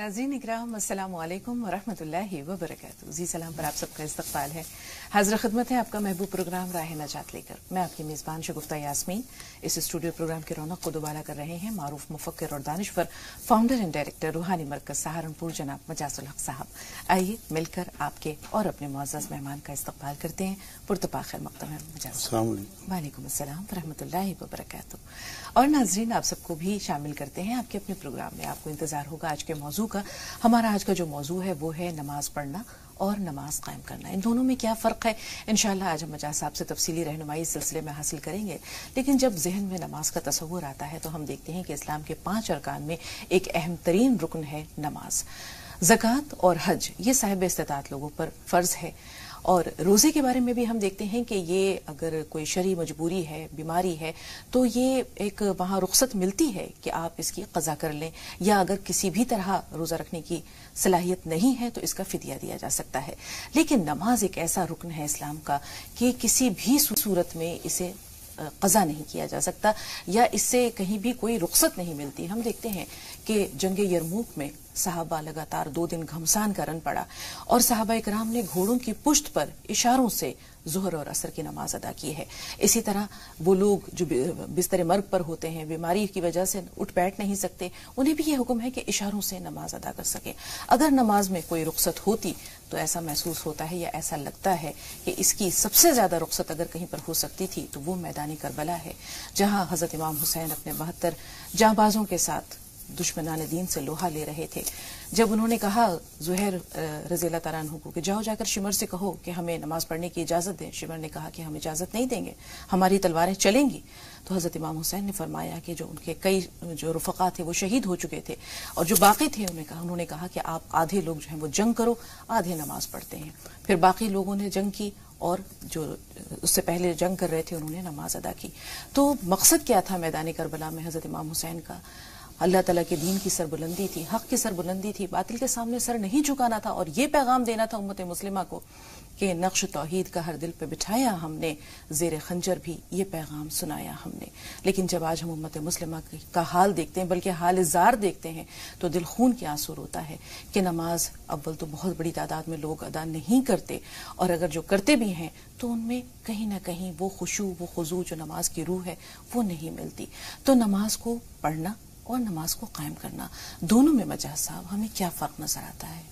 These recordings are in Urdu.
नाज़रीन इकराम अस्सलाम वालेकुम वरहमतुल्लाहि वबरकातुहू। जी सलाम पर आप सबका इस्तक़बाल है। हाज़िर खिदमत है आपका महबूब प्रोग्राम राह नजात लेकर। मैं आपकी मेज़बान शगुफ्ता यास्मीन इस स्टूडियो प्रोग्राम की रौनक को दोबारा कर रहे हैं मारूफ मुफक्किर और दानिश्वर फाउंडर एंड डायरेक्टर रूहानी मरकज सहारनपुर जनाब मजाज़ुल हक साहब। आइए मिलकर आपके और अपने मुअज़्ज़ज़ मेहमान का इस्तक़बाल करते हैं। पुरतपाखिर मक़दम मजाज़। वालेकुम अस्सलाम वरहमतुल्लाहि वबरकातुहू। और नाज़रीन आप सबको भी शामिल करते हैं आपके अपने प्रोग्राम में। आपको इंतजार होगा आज के मौजू का। हमारा आज का जो मौजू है वो है नमाज पढ़ना और नमाज कायम करना। इन दोनों में क्या फ़र्क है, इंशाअल्लाह आज हम मजाज साहब से तफसीली रहनुमाई इस सिलसिले में हासिल करेंगे। लेकिन जब जहन में नमाज का तस्वुर आता है तो हम देखते हैं कि इस्लाम के 5 अरकान में एक अहम तरीन रुकन है नमाज। ज़कात और हज ये साहिब इस्तिताअत लोगों पर फ़र्ज है। और रोज़े के बारे में भी हम देखते हैं कि ये अगर कोई शरई मजबूरी है, बीमारी है, तो ये एक वहाँ रुख्सत मिलती है कि आप इसकी क़ज़ा कर लें, या अगर किसी भी तरह रोज़ा रखने की सलाहियत नहीं है तो इसका फ़िदिया दिया जा सकता है। लेकिन नमाज एक ऐसा रुकन है इस्लाम का कि किसी भी सूरत में इसे क़ज़ा नहीं किया जा सकता या इससे कहीं भी कोई रुख्सत नहीं मिलती। हम देखते हैं कि जंगे यरमूक में सहाबा लगातार 2 दिन घमसान का रन पड़ा और सहाबा इकराम ने घोड़ों की पुश्त पर इशारों से ज़ोहर और असर की नमाज अदा की है। इसी तरह वो लोग जो बिस्तर मर्ग पर होते हैं, बीमारी की वजह से उठ बैठ नहीं सकते, उन्हें भी ये हुक्म है कि इशारों से नमाज अदा कर सके। अगर नमाज में कोई रुख्सत होती तो ऐसा महसूस होता है या ऐसा लगता है कि इसकी सबसे ज्यादा रुख्सत अगर कहीं पर हो सकती थी तो वो मैदानी करबला है, जहां हजरत इमाम हुसैन अपने 72 जांबाजों के साथ दुश्मनान दीन से लोहा ले रहे थे। जब उन्होंने कहा ज़ुहैर रज़ी अल्लाह तआला अन्हु को कि जाओ जाकर शिमर से कहो कि हमें नमाज पढ़ने की इजाज़त दें, शिमर ने कहा कि हम इजाज़त नहीं देंगे, हमारी तलवारें चलेंगी। तो हज़रत इमाम हुसैन ने फरमाया कि जो उनके कई जो रुफ़क़ा थे वो शहीद हो चुके थे और जो बाकी थे उन्होंने कहा कि आप आधे लोग जो हैं वो जंग करो, आधे नमाज पढ़ते हैं। फिर बाकी लोगों ने जंग की और जो उससे पहले जंग कर रहे थे उन्होंने नमाज अदा की। तो मकसद क्या था मैदान करबला में हज़रत इमाम हुसैन का? अल्लाह ताला के दीन की सरबुलंदी थी, हक की सरबुलंदी थी, बातिल के सामने सर नहीं झुकाना था और ये पैगाम देना था उम्मत मुस्लिमा को कि नक्श तौहीद का हर दिल पे बिठाया हमने, ज़ेर खंजर भी ये पैगाम सुनाया हमने। लेकिन जब आज हम उम्मत मुस्लिमा का हाल देखते हैं, बल्कि हाल ज़ार देखते हैं, तो दिल खून के आंसू रोता है कि नमाज अव्वल तो बहुत बड़ी तादाद में लोग अदा नहीं करते और अगर जो करते भी हैं तो उनमें कहीं ना कहीं वो खुशू, वो खुजू जो नमाज की रूह है वो नहीं मिलती। तो नमाज को पढ़ना और नमाज को कायम करना, दोनों में मजाज साहब हमें क्या फ़र्क नजर आता है?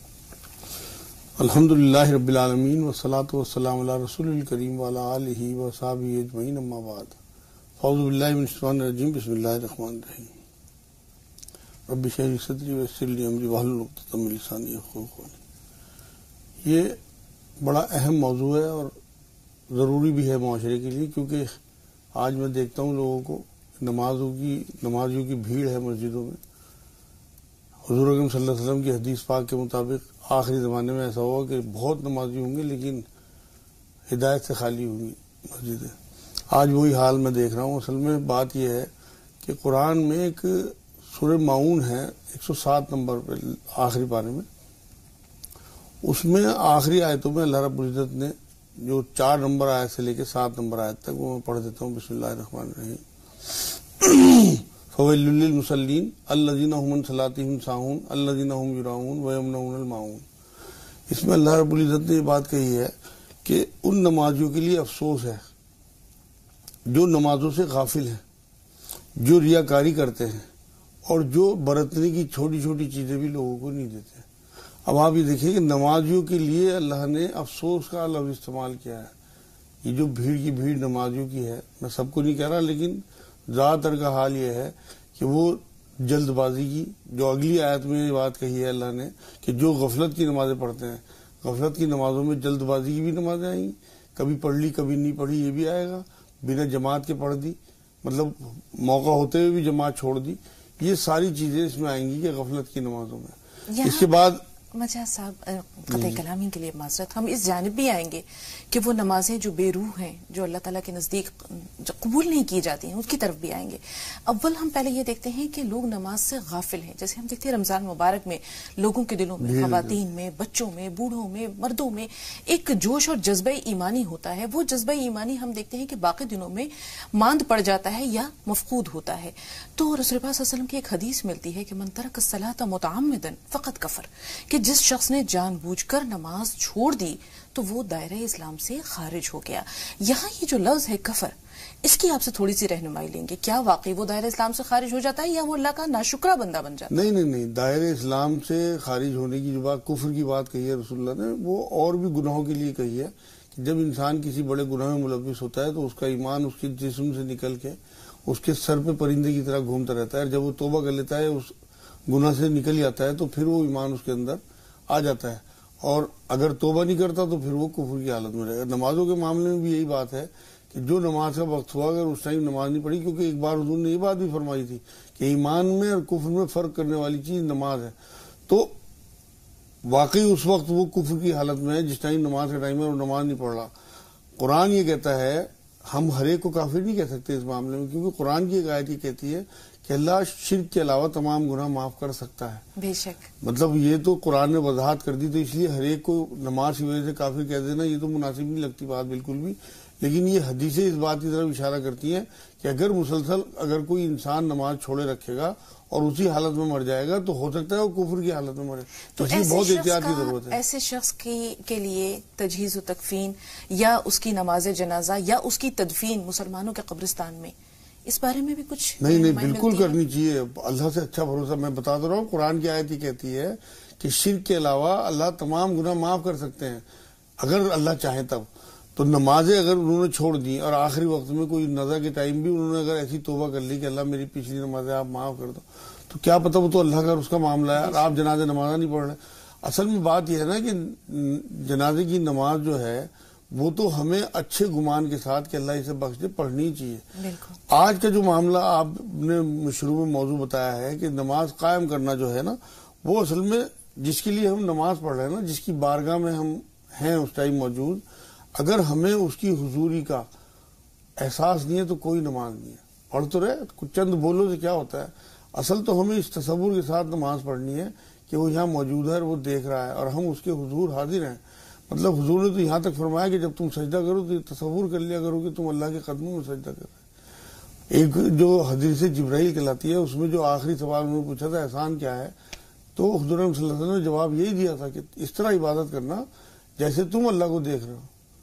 अल्हम्दुलिल्लाहि रब्बिल आलमीन वस्सलातु वस्सलामु अला रसूलिल करीम व अला आलिहि व असहाबिहि अजमईन अम्मा बाद। अऊज़ु बिल्लाहि मिनश शैतानिर रजीम बिस्मिल्लाहिर रहमानिर रहीम। रब्बि इश्रह ली सदरी व यस्सिर ली अमरी वहलुल उक़दतम मिन लिसानी यफ़क़हू क़ौली। ये बड़ा अहम मौजू है और ज़रूरी भी है माशरे के लिए, क्योंकि आज मैं देखता हूँ लोगों को नमाजियों की भीड़ है मस्जिदों में। हुज़ूर अकरम सल्लल्लाहु अलैहि वसल्लम की हदीस पाक के मुताबिक आखिरी ज़माने में ऐसा होगा कि बहुत नमाजी होंगे लेकिन हिदायत से खाली होंगी मस्जिदें। आज वही हाल मैं देख रहा हूँ। असल में बात यह है कि कुरान में एक सूरह माऊन है 107 नंबर पर आखिरी पारे में, उसमें आखिरी आयतों में अल्लाह रब्बुल इज़्ज़त ने जो 4 नंबर आयत से लेकर 7 नंबर आयत तक वो मैं पढ़ देता हूँ। बिस्मिल्लाहिर रहमानिर रहीम। फ़वैलुल लिल मुसल्लीन अल्लज़ीना हुम अन सलातिहिम साहून अल्लज़ीना हुम युराऊन व यमनऊनल माऊन। इसमें अल्लाह रब्बुल इज़्ज़त ने ये बात कही है कि उन नमाजियों के लिए अफसोस है जो नमाजों से गाफिल हैं, जो रियाकारी करते हैं और जो बरतने की छोटी छोटी चीजें भी लोगों को नहीं देते। अब आप ये देखिए कि नमाजियों के लिए अल्लाह ने अफसोस का लफ्ज़ इस्तेमाल किया है। ये जो भीड़ की भीड़ नमाजियों की है, मैं सबको नहीं कह रहा, लेकिन ज़्यादातर का हाल ये है कि वो जल्दबाजी की, जो अगली आयत में ये बात कही है अल्लाह ने कि जो गफलत की नमाजें पढ़ते हैं, गफलत की नमाजों में जल्दबाजी की भी नमाजें आएंगी, कभी पढ़ ली कभी नहीं पढ़ी ये भी आएगा, बिना जमात के पढ़ दी, मतलब मौका होते हुए भी जमात छोड़ दी, ये सारी चीजें इसमें आएंगी कि गफलत की नमाजों में। इसके बाद مجاز صاحب قطع کلامی کے لیے معذرت، ہم اس جانب بھی آئیں گے کہ وہ نمازیں جو بے روح ہیں، جو اللہ تعالیٰ کے نزدیک جو قبول نہیں کی جاتی ہیں، اس کی طرف بھی آئیں گے. اول ہم پہلے یہ دیکھتے ہیں کہ لوگ نماز سے غافل ہیں. جیسے ہم دیکھتے ہیں رمضان مبارک میں لوگوں کے دلوں میں، خواتین میں، بچوں میں، بوڑھوں میں، مردوں میں ایک جوش اور جذبہ ایمانی ہوتا ہے. وہ جذبہ ایمانی ہم دیکھتے ہیں کہ باقی دنوں میں ماند پڑ جاتا ہے یا مفقود ہوتا ہے. تو رسول اللہ صلی اللہ علیہ وسلم کی ایک حدیث ملتی ہے کہ من ترک الصلاۃ متعمدا فقد کفر، کہ جس شخص نے جان بوجھ کر نماز چھوڑ دی تو وہ دائرہ اسلام سے خارج ہو گیا. یہاں یہ جو لفظ ہے کفر، اس کی آپ سے تھوڑی سی رہنمائی لیں گے. کیا واقعی وہ دائرہ اسلام سے خارج ہو جاتا ہے یا وہ اللہ کا ناشکرہ بندہ بن جاتا ہے؟ نہیں، دائرہ اسلام سے خارج ہونے کی جو بات کفر کی بات کہی ہے رسول اللہ نے، وہ اور بھی گناہوں کے لیے کہی ہے کہ جب انسان کسی بڑے گناہ میں ملوث ہوتا ہے تو اس کا ایمان اس کے جسم سے نکل کے اس کے سر پہ پرندے کی طرح گھومتا رہتا ہے. جب وہ توبہ کر لیتا ہے، اس گناہ سے نکل جاتا ہے، تو پھر وہ ایمان اس کے اندر آ جاتا ہے. اور اگر توبہ نہیں کرتا تو پھر وہ کفر کی حالت میں رہے گا. نمازوں کے معاملے میں بھی یہی بات ہے کہ جو نماز کا وقت ہوا اگر اس ٹائم نماز نہیں پڑھی، کیونکہ ایک بار حضور نے یہ بات بھی فرمائی تھی کہ ایمان میں اور کفر میں فرق کرنے والی چیز نماز ہے. تو واقعی اس وقت وہ کفر کی حالت میں ہے جس ٹائم نماز کا ٹائم ہے اور نماز نہیں پڑھ رہا. قرآن یہ کہتا ہے، ہم ہر ایک کو کافر نہیں کہہ سکتے اس معاملے میں، کیونکہ قرآن کی ایک آیت یہ کہتی ہے کہ اللہ شرک کے علاوہ تمام گناہ معاف کر سکتا ہے. بے شک. مطلب یہ تو قرآن نے وضاحت کر دی، تو اس لیے ہر ایک کو نماز کی وجہ سے کافر کہہ دینا یہ تو مناسب نہیں لگتی بات بالکل بھی. لیکن یہ حدیثیں اس بات کی طرف اشارہ کرتی ہیں کہ اگر مسلسل اگر کوئی انسان نماز چھوڑے رکھے گا اور اسی حالت میں مر جائے گا تو ہو سکتا ہے وہ کفر کی حالت میں مرے. تو اس لیے بہت احتیاط کی ضرورت ہے. ایسے شخص کے لیے تجہیز و تکفین یا اس کی نماز جنازہ یا اس کی تدفین مسلمانوں کے قبرستان میں، اس بارے میں بھی کچھ نہیں بالکل کرنی چاہیے. اللہ سے اچھا بھروسہ. میں بتا رہا ہوں قرآن کی آیت ہی کہتی ہے کہ شرک کے علاوہ اللہ تمام گناہ معاف کر سکتے ہیں اگر اللہ چاہے تب. تو نمازیں اگر انہوں نے چھوڑ دی اور آخری وقت میں کوئی نزا کے ٹائم بھی انہوں نے اگر ایسی توبہ کر لی کہ اللہ میری پچھلی نمازیں آپ معاف کر دو، تو کیا پتہ وہ تو اللہ کا اس کا معاملہ ہے اور آپ جنازے نماز نہیں پڑھ رہے. اصل میں بات یہ ہے نا کہ جنازے کی نماز جو ہے وہ تو ہمیں اچھے گمان کے ساتھ کہ اللہ اسے بخش دے پڑھنی چاہیے. آج کا جو معاملہ آپ نے شروع میں موضوع بتایا ہے کہ نماز قائم کرنا جو ہے نا، وہ اصل میں جس کے لیے ہم نماز پڑھ رہے ہیں نا، جس کی بارگاہ میں ہم ہیں اس ٹائم موجود، اگر ہمیں اس کی حضوری کا احساس نہیں ہے تو کوئی نماز نہیں ہے. پڑھ تو رہے کچھ چند بولوں سے کیا ہوتا ہے. اصل تو ہمیں اس تصور کے ساتھ نماز پڑھنی ہے کہ وہ یہاں موجود ہے اور وہ دیکھ رہا ہے اور ہم اس کے حضور حاضر ہیں. مطلب حضور نے تو یہاں تک فرمایا کہ جب تم سجدہ کرو تو یہ تصور کر لیا کرو کہ تم اللہ کے قدموں میں سجدہ کر رہے. ایک جو حدیث جبرائیل کہلاتی ہے اس میں جو آخری سوال انہوں نے پوچھا تھا احسان کیا ہے، تو حضور صلی اللہ علیہ وسلم نے جواب یہی دیا تھا کہ اس طرح عبادت کرنا جیسے تم اللہ کو دیکھ رہے ہو.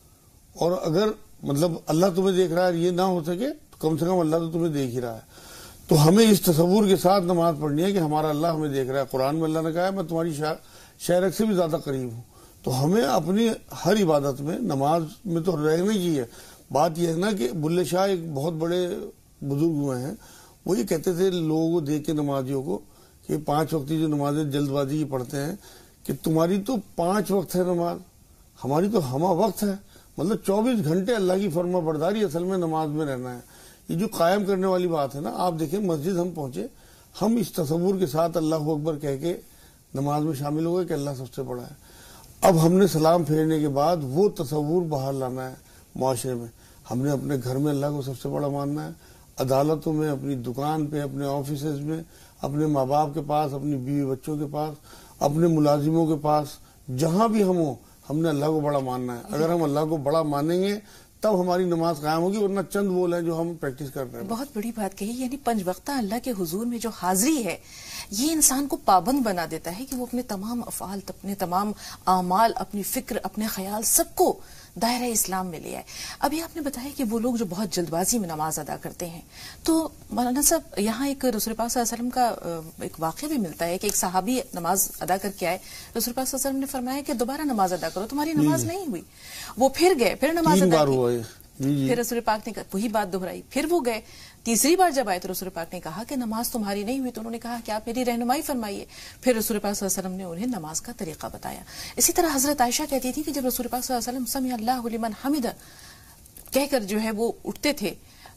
اور اگر مطلب اللہ تمہیں دیکھ رہا ہے یہ نہ ہو سکے تو کم سے کم اللہ تو تمہیں دیکھ ہی رہا ہے. تو ہمیں اس تصور کے ساتھ نماز پڑھنی ہے کہ ہمارا اللہ ہمیں دیکھ رہا ہے. قرآن میں اللہ نے کہا ہے میں تمہاری شہرک سے بھی زیادہ قریب ہوں. تو ہمیں اپنی ہر عبادت میں نماز میں تو رہنا ہی چاہیے. بات یہ ہے نا کہ بلے شاہ ایک بہت بڑے بزرگ ہوئے ہیں، وہ یہ کہتے تھے لوگوں کو دیکھ کے نمازیوں کو کہ 5 وقتی جو نمازیں جلد بازی کی پڑھتے ہیں کہ تمہاری تو 5 وقت ہے نماز، ہماری تو ہمہ وقت ہے. مطلب 24 گھنٹے اللہ کی فرما برداری اصل میں نماز میں رہنا ہے. یہ جو قائم کرنے والی بات ہے نا، آپ دیکھیں مسجد ہم پہنچے، ہم اس تصور کے ساتھ اللہ اکبر کہہ کے نماز میں شامل ہو گئے کہ اللہ سب سے بڑا ہے. اب ہم نے سلام پھیرنے کے بعد وہ تصور باہر لانا ہے معاشرے میں. ہم نے اپنے گھر میں اللہ کو سب سے بڑا ماننا ہے، عدالتوں میں، اپنی دکان پہ، اپنے آفیسز میں، اپنے ماں باپ کے پاس، اپنی بیوی بچوں کے پاس، اپنے ملازموں کے پاس، جہاں بھی ہم ہوں ہم نے اللہ کو بڑا ماننا ہے. اگر ہم اللہ کو بڑا مانیں گے تب ہماری نماز قائم ہوگی، ورنہ چند بول ہیں جو ہم پریکٹس کر رہے ہیں. بہت بڑی بات کہی، یعنی 5 وقتہ اللہ کے حضور میں جو حاضری ہے یہ انسان کو پابند بنا دیتا ہے کہ وہ اپنے تمام افعال، اپنے تمام اعمال، اپنی فکر، اپنے خیال سب کو دائرہ اسلام میں لے آئے. ابھی آپ نے بتایا کہ وہ لوگ جو بہت جلد بازی میں نماز ادا کرتے ہیں، تو مولانا صاحب یہاں ایک رسول پاک صلی اللہ علیہ وسلم کا ایک واقعہ بھی ملتا ہے کہ ایک صحابی نماز ادا کر کے آئے، رسول پاک صلی اللہ علیہ وسلم نے فرمایا کہ دوبارہ نماز ادا کرو، تمہاری نماز نہیں ہوئی. وہ پھر گئے، پھر نماز ادا کی، پھر رسول پاک نے وہی بات دہرائی. پھر وہ گئے، تیسری بار جب آئے تو رسول پاک نے کہا کہ نماز تمہاری نہیں ہوئی. تو انہوں نے کہا کہ آپ میری رہنمائی فرمائیے. پھر رسول پاک صلی اللہ علیہ وسلم نے انہیں نماز کا طریقہ بتایا. اسی طرح حضرت عائشہ کہتی تھی کہ جب رسول پاک صلی اللہ علیہ وسلم سمع اللہ لمن حمدہ کہہ کر جو ہے وہ اٹھتے تھے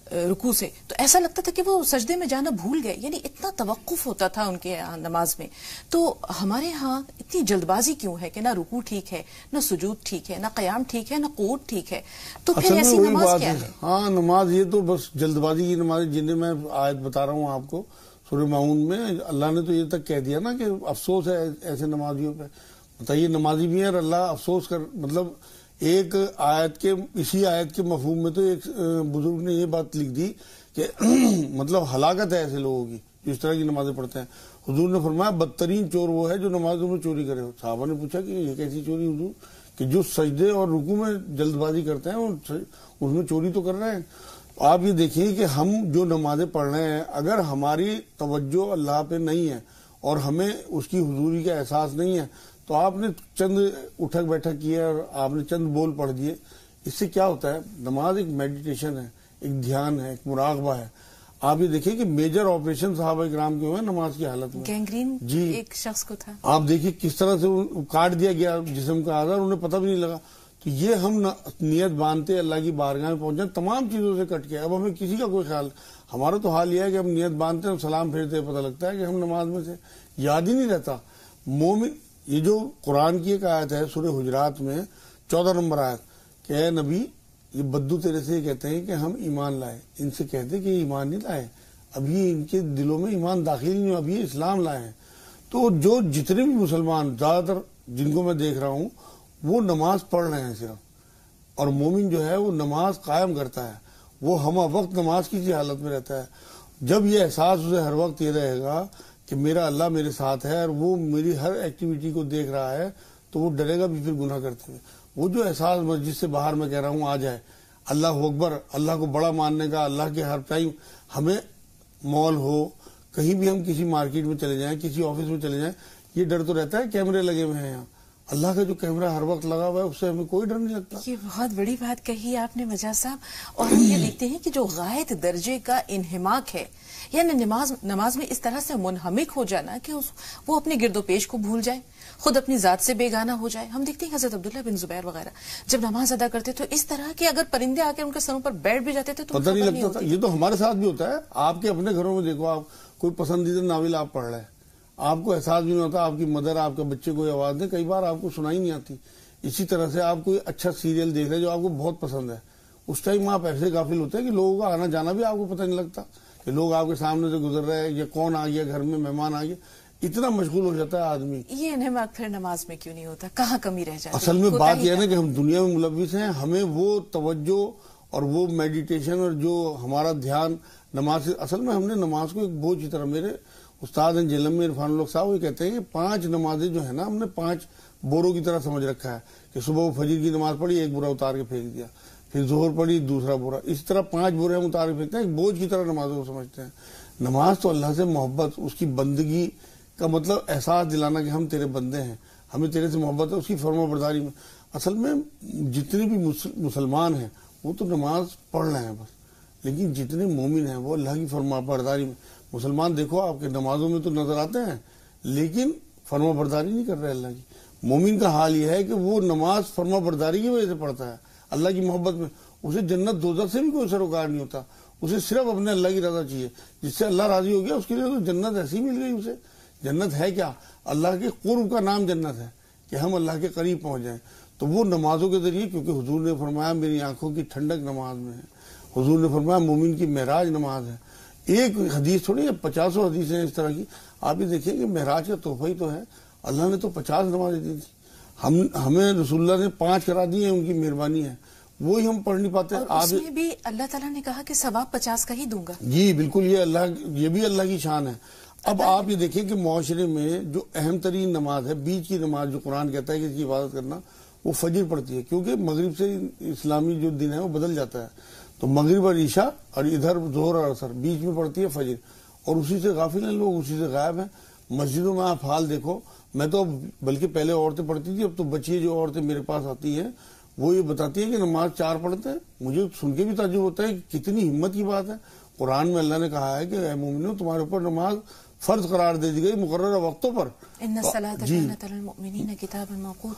رکوع سے تو ایسا لگتا تھا کہ وہ سجدے میں جانا بھول گئے، یعنی اتنا توقف ہوتا تھا ان کے نماز میں. تو ہمارے ہاں اتنی جلد بازی کیوں ہے کہ نہ رکوع ٹھیک ہے، نہ سجود ٹھیک ہے، نہ قیام ٹھیک ہے، نہ قعود ٹھیک ہے؟ تو پھر ایسی نماز کیا ہے؟ ہاں نماز یہ تو بس جلد بازی کی نماز، جنہیں میں آیت بتا رہا ہوں آپ کو سورہ ماؤن میں، اللہ نے تو یہ تک کہہ دیا نا کہ افسوس ہے ایسے نمازیوں پہ. بتائیے نمازی بھی ہیں اور اللہ افسوس کر، مطلب ایک آیت کے، اسی آیت کے مفہوم میں تو ایک بزرگ نے یہ بات لکھ دی کہ مطلب ہلاکت ہے ایسے لوگوں کی جو اس طرح کی نمازیں پڑھتے ہیں. حضور نے فرمایا بدترین چور وہ ہے جو نمازوں میں چوری کرے. صحابہ نے پوچھا کہ یہ کیسی چوری حضور؟ کہ جو سجدے اور رکوع میں جلد بازی کرتے ہیں اس میں چوری تو کر رہے ہیں. آپ یہ دیکھیے کہ ہم جو نمازیں پڑھ رہے ہیں، اگر ہماری توجہ اللہ پہ نہیں ہے اور ہمیں اس کی حضوری کا احساس نہیں ہے، تو آپ نے چند اٹھک بیٹھک کیے اور آپ نے چند بول پڑھ دیے، اس سے کیا ہوتا ہے؟ نماز ایک میڈیٹیشن ہے، ایک دھیان ہے، ایک مراقبہ ہے. آپ یہ دیکھیں کہ میجر آپریشن صحابہ کرام کے ہوئے نماز کی حالت میں. گینگرین جی ایک شخص کو تھا، آپ دیکھیے کس طرح سے کاٹ دیا گیا جسم کا اعضاء، انہیں پتہ بھی نہیں لگا. تو یہ ہم نیت باندھتے اللہ کی بارگاہ میں پہنچے، تمام چیزوں سے کٹ کے اب ہمیں کسی کا کوئی خیال. ہمارا تو حال یہ ہے کہ ہم نیت باندھتے ہیں، سلام پھیرتے ہیں، پتہ لگتا ہے کہ ہم نماز میں سے، یاد ہی نہیں رہتا. مومن، یہ جو قرآن کی ایک آیت ہے سورہ حجرات میں 14 نمبر آیت کہ اے نبی، یہ بدو تیرے سے یہ کہتے ہیں کہ ہم ایمان لائے، ان سے کہتے کہ ایمان نہیں لائے، ابھی ان کے دلوں میں ایمان داخل نہیں ہوا، ابھی یہ اسلام لائے ہیں. تو جو جتنے بھی مسلمان زیادہ تر جن کو میں دیکھ رہا ہوں وہ نماز پڑھ رہے ہیں صرف، اور مومن جو ہے وہ نماز قائم کرتا ہے، وہ ہمہ وقت نماز کی سی حالت میں رہتا ہے. جب یہ احساس اسے ہر وقت یہ رہے گا کہ میرا اللہ میرے ساتھ ہے اور وہ میری ہر ایکٹیویٹی کو دیکھ رہا ہے، تو وہ ڈرے گا بھی پھر گناہ کرتے ہوئے. وہ جو احساس مسجد سے باہر میں کہہ رہا ہوں آ جائے، اللہ اکبر، اللہ کو بڑا ماننے کا، اللہ کے ہر ٹائم ہمیں مال ہو، کہیں بھی ہم کسی مارکیٹ میں چلے جائیں، کسی آفس میں چلے جائیں، یہ ڈر تو رہتا ہے کیمرے لگے ہوئے ہیں یہاں، اللہ کا جو کیمرہ ہر وقت لگا ہوا ہے اس سے ہمیں کوئی ڈر نہیں لگتا. یہ بہت بڑی بات کہی آپ نے مجاز صاحب. اور ہم یہ دیکھتے ہیں کہ جو غائط درجے کا انہماک ہے، یعنی نماز میں اس طرح سے منہمک ہو جانا کہ وہ اپنے گرد و پیش کو بھول جائے، خود اپنی ذات سے بیگانہ ہو جائے. ہم دیکھتے ہیں حضرت عبداللہ بن زبیر وغیرہ جب نماز ادا کرتے تو اس طرح کہ اگر پرندے آ کے ان کے سروں پر بیٹھ بھی جاتے تھے تو پتہ نہیں لگتا تھا. یہ تو ہمارے ساتھ بھی ہوتا ہے. آپ کے اپنے گھروں میں دیکھو، آپ کوئی پسندیدہ ناول آپ پڑھ رہے ہیں، آپ کو احساس بھی نہیں ہوتا، آپ کی مدر آپ کے بچے کوئی آواز دے، کئی بار آپ کو سنائی نہیں آتی. اسی طرح سے آپ کوئی اچھا سیریل دیکھ رہے ہیں جو آپ کو بہت پسند ہے، اس ٹائم آپ ایسے غافل ہوتے ہیں کہ لوگوں کا آنا جانا بھی آپ کو پتہ نہیں لگتا کہ لوگ آپ کے سامنے سے گزر رہے ہیں یا کون آ گیا، گھر میں مہمان آ گیا، اتنا مشغول ہو جاتا ہے آدمی. یہ انہماک پھر نماز میں کیوں نہیں ہوتا؟ کہاں کمی رہ جاتی؟ اصل میں بات یہ ہے نا کہ ہم دنیا میں ملوث ہیں، ہمیں وہ توجہ اور وہ میڈیٹیشن اور جو ہمارا دھیان نماز سے، اصل میں ہم نے نماز کو ایک بوجھ کی طرح، میرے استاد ہیں جیلم میں عرفان الحق صاحب، وہ کہتے ہیں کہ 5 نمازیں جو ہے نا ہم نے 5 بوروں کی طرح سمجھ رکھا ہے کہ صبح وہ فجر کی نماز پڑھی، ایک بورا اتار کے پھینک دیا، پھر ظہر پڑھی، دوسرا بورا، اس طرح 5 بورے ہم اتار کے پھینکتے ہیں، ایک بوجھ کی طرح نمازوں کو سمجھتے ہیں. نماز تو اللہ سے محبت، اس کی بندگی کا مطلب احساس دلانا کہ ہم تیرے بندے ہیں، ہمیں تیرے سے محبت ہے، اس کی فرما برداری میں. اصل میں جتنے بھی مسلمان ہیں وہ تو نماز پڑھ رہے ہیں بس، لیکن جتنے مومن ہیں وہ اللہ کی فرما برداری میں. مسلمان دیکھو آپ کے نمازوں میں تو نظر آتے ہیں لیکن فرما برداری نہیں کر رہے اللہ کی. مومن کا حال یہ ہے کہ وہ نماز فرما برداری کی وجہ سے پڑھتا ہے، اللہ کی محبت میں. اسے جنت دوزخ سے بھی کوئی سروکار نہیں ہوتا، اسے صرف اپنے اللہ کی رضا چاہیے. جس سے اللہ راضی ہو گیا اس کے لیے تو جنت ایسی مل گئی اسے. جنت ہے کیا؟ اللہ کے قرب کا نام جنت ہے کہ ہم اللہ کے قریب پہنچ جائیں. تو وہ نمازوں کے ذریعے، کیونکہ حضور نے فرمایا میری آنکھوں کی ٹھنڈک نماز میں ہے، حضور نے فرمایا مومن کی معراج نماز ہے. ایک حدیث تھوڑی ہے، 50 حدیثیں ہیں اس طرح کی. آپ یہ دیکھیں کہ معراج کا تحفہ ہی تو ہے، اللہ نے تو 50 نمازیں دی تھی، ہمیں رسول اللہ نے 5 کرا دی ہیں، ان کی مہربانی ہے، وہی ہم پڑھ نہیں پاتے. اس میں بھی اللہ تعالیٰ نے کہا کہ ثواب 50 کا ہی دوں گا. جی بالکل، یہ بھی اللہ کی شان ہے. اب آپ یہ دیکھیں کہ معاشرے میں جو اہم ترین نماز ہے، بیچ کی نماز جو قرآن کہتا ہے کہ اس کی عبادت کرنا، وہ فجر پڑتی ہے، کیونکہ مغرب سے اسلامی جو دن ہے وہ بدل جاتا ہے. تو مغرب اور عشاء اور ادھر ظہر اور عصر، بیچ میں پڑتی ہے فجر، اور اسی سے غافل ہیں لوگ، اسی سے غائب ہیں. مسجدوں میں آپ حال دیکھو، میں تو بلکہ پہلے عورتیں پڑھتی تھی، اب تو بچی جو عورتیں میرے پاس آتی ہیں وہ یہ بتاتی ہیں کہ نماز 4 پڑھتے ہیں. مجھے سن کے بھی تعجب ہوتا ہے کہ کتنی ہمت کی بات ہے. قرآن میں اللہ نے کہا ہے کہ اے مومنو، تمہارے اوپر نماز فرض قرار دے دی گئی مقررہ وقتوں پر. ان الصلاۃ کانت علی المؤمنین کتابا موقوتا.